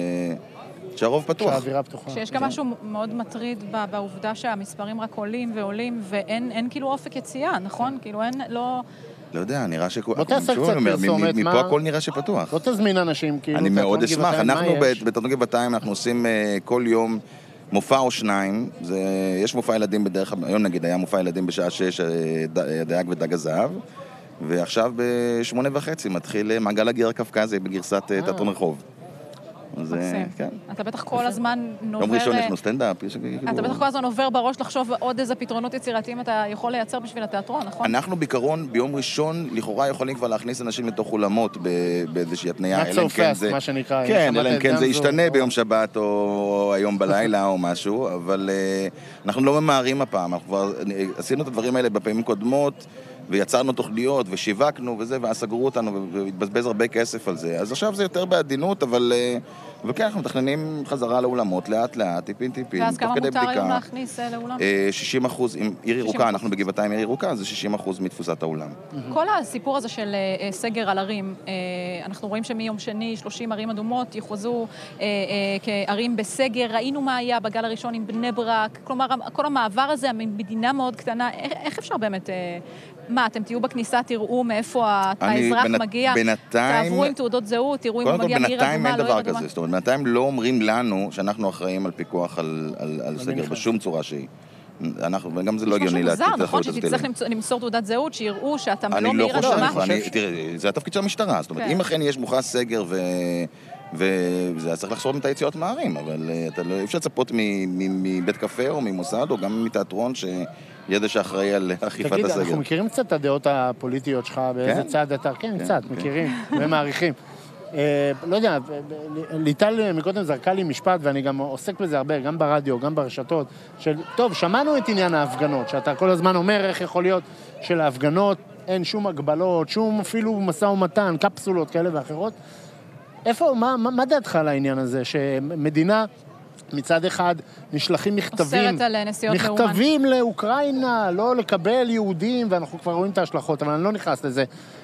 Speaker 12: שהרוב פתוח.
Speaker 3: שהאווירה פתוחה.
Speaker 2: שיש גם משהו מאוד מטריד בעובדה שהמספרים רק עולים ועולים, ואין כאילו אופק יציאה, נכון? כאילו אין, לא...
Speaker 12: לא יודע, נראה ש...
Speaker 3: בוא תעשה קצת פרסומת, מה...
Speaker 12: מפה הכל נראה שפתוח.
Speaker 3: לא תזמין אנשים, כאילו...
Speaker 12: אני מאוד אשמח. אנחנו בתיאטרון גבעתיים, אנחנו עושים כל יום מופע או שניים. יש מופע ילדים בדרך... היום נגיד, היה מופע ילדים בשעה שש, דייג ודג הזהב, ועכשיו בשמונה וחצי מתחיל מעגל הגיר הקווקזי בגרסת תיאטרון רחוב.
Speaker 2: מקסים. אתה בטח כל הזמן נובר...
Speaker 12: יום ראשון יש לנו סטנדאפ.
Speaker 2: אתה בטח כל הזמן עובר בראש לחשוב עוד איזה פתרונות יצירתיים אתה יכול לייצר בשביל התיאטרון, נכון?
Speaker 12: אנחנו בעיקרון ביום ראשון לכאורה יכולים כבר להכניס אנשים לתוך אולמות באיזושהי התניה.
Speaker 3: Not so fast, מה שנקרא.
Speaker 12: כן, אלא אם כן זה ישתנה ביום שבת או היום בלילה או משהו, אבל אנחנו לא ממהרים הפעם. אנחנו כבר עשינו את הדברים האלה בפעמים קודמות, ויצרנו תוכניות ושיווקנו וזה, ואז סגרו אותנו והתבזבז הרבה כסף על זה. אז עכשיו זה יותר בעדינות, אבל... וכן, אנחנו מתכננים חזרה לאולמות, לאט לאט, טיפין טיפין,
Speaker 2: ואז כמה מותר היום להכניס לאולם?
Speaker 12: שישים אחוז, עם עיר ירוקה, אנחנו בגבעתיים עיר ירוקה, זה שישים אחוז מתפוסת האולם.
Speaker 2: כל הסיפור הזה של סגר על ערים, אנחנו רואים שמיום שני שלושים ערים אדומות יוכרזו כערים בסגר, ראינו מה היה בגל הראשון עם בני ברק, כלומר, כל המעבר הזה, מדינה מאוד קטנה, איך אפשר באמת... מה, אתם תהיו בכניסה, תראו מאיפה האזרח מגיע, תעברו עם תעודות זהות, תראו אם הוא מגיע מעיר אדומה, לא עיר אדומה.
Speaker 12: זאת אומרת, בינתיים לא אומרים לנו שאנחנו אחראים על פיקוח על סגר בשום צורה שהיא. וגם זה לא הגיוני
Speaker 2: להתחיל את החוות הזאת. נכון, שתצטרך למסור תעודת זהות, שיראו שאתה לא מעיר אדומה.
Speaker 12: תראה, זה התפקיד של המשטרה. זאת אומרת, אם אכן יש מוכרז סגר וזה צריך לחסור את היציאות מהערים, אבל אתה לא אפשר לצפות מבית קפה או ממוסד או גם מתיאטרון ש... ידע שאחראי על אכיפת הסגר.
Speaker 3: תגיד, אנחנו מכירים קצת את הדעות הפוליטיות שלך, באיזה צעד אתה... כן, קצת, מכירים ומעריכים. לא יודע, ליטל מקודם זרקה לי משפט, ואני גם עוסק בזה הרבה, גם ברדיו, גם ברשתות, של, טוב, שמענו את עניין ההפגנות, שאתה כל הזמן אומר איך יכול להיות של ההפגנות, אין שום הגבלות, שום אפילו משא ומתן, קפסולות כאלה ואחרות. איפה, מה, מה דעתך על העניין הזה, שמדינה... מצד אחד נשלחים מכתבים, מכתבים לאוקראינה, לא לקבל יהודים, ואנחנו כבר רואים את ההשלכות, אבל אני לא נכנס לזה.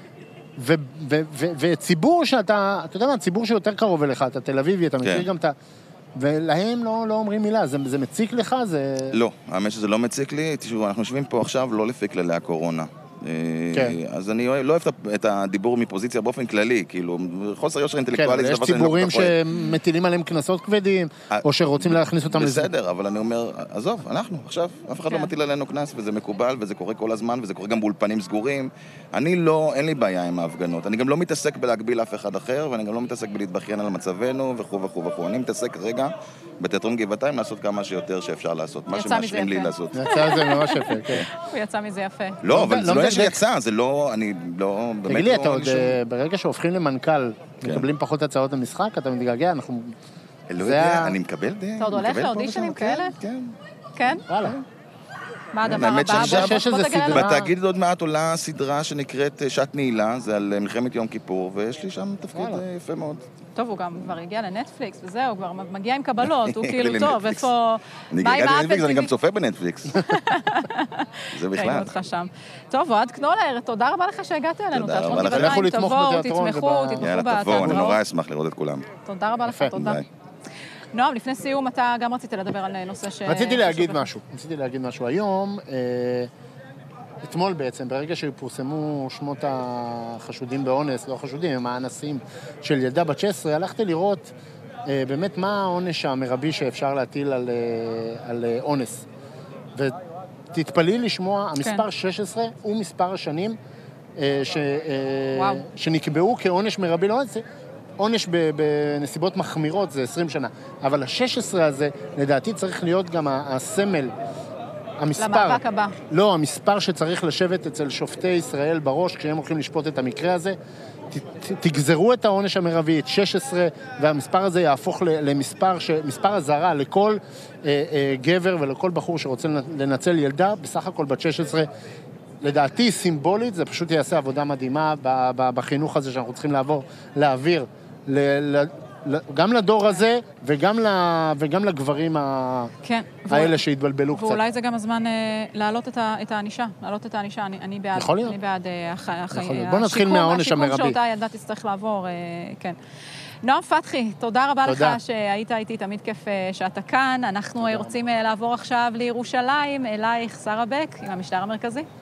Speaker 3: וציבור שאתה, אתה יודע מה, ציבור שיותר קרוב אליך, אתה תל אביבי, אתה מכיר גם את ה... ולהם לא אומרים מילה, זה מציק לך?
Speaker 12: לא, האמת שזה לא מציק לי, תשמעו, אנחנו יושבים פה עכשיו לא לפי כללי הקורונה. אז אני לא אוהב את הדיבור מפוזיציה באופן כללי, כאילו, חוסר יושר אינטלקטואלי.
Speaker 3: יש ציבורים שמטילים עליהם כנסות כבדים, או שרוצים להכניס אותם לזה.
Speaker 12: בסדר, אבל אני אומר, עזוב, אנחנו, עכשיו, אף אחד לא מטיל עלינו כנס, וזה מקובל, וזה קורה כל הזמן, וזה קורה גם באולפנים סגורים. אני לא, אין לי בעיה עם ההפגנות. אני גם לא מתעסק בלהגביל אף אחד אחר, ואני גם לא מתעסק בלהתבכיין על מצבנו, וכו' וכו' וכו'. אני מתעסק רגע בתיאטרון גבעתיים לעשות כמה שיותר שאפשר לעשות, מה שמאשרים לי לעשות.
Speaker 3: יצא זה ממש יפה, כן.
Speaker 2: הוא יצא מזה יפה.
Speaker 12: לא, אבל זה לא שיצא, זה לא, אני לא, באמת לא...
Speaker 3: תגיד לי, אתה עוד, ברגע שהופכים למנכ"ל, מקבלים פחות הצעות למשחק, אתה מתגעגע, אנחנו...
Speaker 12: לא יודע, אני מקבל די...
Speaker 2: אתה עוד הולך לאודישנים כאלה?
Speaker 12: כן.
Speaker 2: כן?
Speaker 3: וואלה.
Speaker 2: מה הדבר הבא?
Speaker 12: בתאגיד עוד מעט עולה סדרה שנקראת שעת נעילה, זה על מלחמת יום כיפור, ויש לי שם תפקיד יפה מאוד.
Speaker 2: טוב, הוא גם כבר הגיע לנטפליקס, וזהו, הוא כבר מגיע עם קבלות, הוא כאילו טוב, איפה...
Speaker 12: אני גם צופה בנטפליקס. זה בכלל.
Speaker 2: ראינו אותך שם. טוב, אוהד קנולר, תודה רבה לך שהגעת אלינו.
Speaker 12: תודה רבה לך.
Speaker 3: לכו לתמוך בתיאטרון.
Speaker 2: תתמכו, תתמכו
Speaker 12: יאללה, תבואו, אני נורא אשמח לראות את כולם.
Speaker 2: תודה רבה לך, תודה. נועם, לפני סיום, אתה גם רצית לדבר על נושא ש...
Speaker 3: רציתי להגיד משהו. רציתי להגיד משהו. היום, אתמול בעצם, ברגע שפורסמו שמות החשודים באונס, לא החשודים, הם האנסים של ילדה בת שש עשרה, הלכתי לראות באמת מה העונש המרבי שאפשר להטיל על, על אונס. ותתפלאי לשמוע, המספר שש עשרה הוא מספר השנים ש... שנקבעו כעונש מרבי לאונס. עונש בנסיבות מחמירות זה עשרים שנה, אבל ה-שש עשרה הזה, לדעתי צריך להיות גם הסמל, המספר.
Speaker 2: למאבק הבא.
Speaker 3: לא, המספר שצריך לשבת אצל שופטי ישראל בראש, כשהם הולכים לשפוט את המקרה הזה, תגזרו את העונש המרבי, את שש עשרה, והמספר הזה יהפוך למספר, מספר הזרה לכל אה, אה, גבר ולכל בחור שרוצה לנצל ילדה, בסך הכל בת שש עשרה. לדעתי, סימבולית, זה פשוט יעשה עבודה מדהימה בחינוך הזה שאנחנו צריכים לעבור, להעביר, ל, ל, גם לדור הזה וגם, ל, וגם לגברים
Speaker 2: כן,
Speaker 3: האלה
Speaker 2: ואולי,
Speaker 3: שהתבלבלו קצת.
Speaker 2: ואולי זה גם הזמן אה, להעלות את, ה, את האנישה, להעלות את האנישה, אני, אני בעד,
Speaker 3: יכול להיות.
Speaker 2: אני בעד אה, הח, הח,
Speaker 3: בוא נתחיל מהעונש המרבי.
Speaker 2: השיקום שאותה ילדה תצטרך לעבור, אה, כן. נועם פתחי, תודה רבה תודה. לך שהיית איתי, תמיד כיף שאתה כאן. אנחנו תודה. רוצים לעבור עכשיו לירושלים, אלייך שרה בק עם המשדר המרכזי.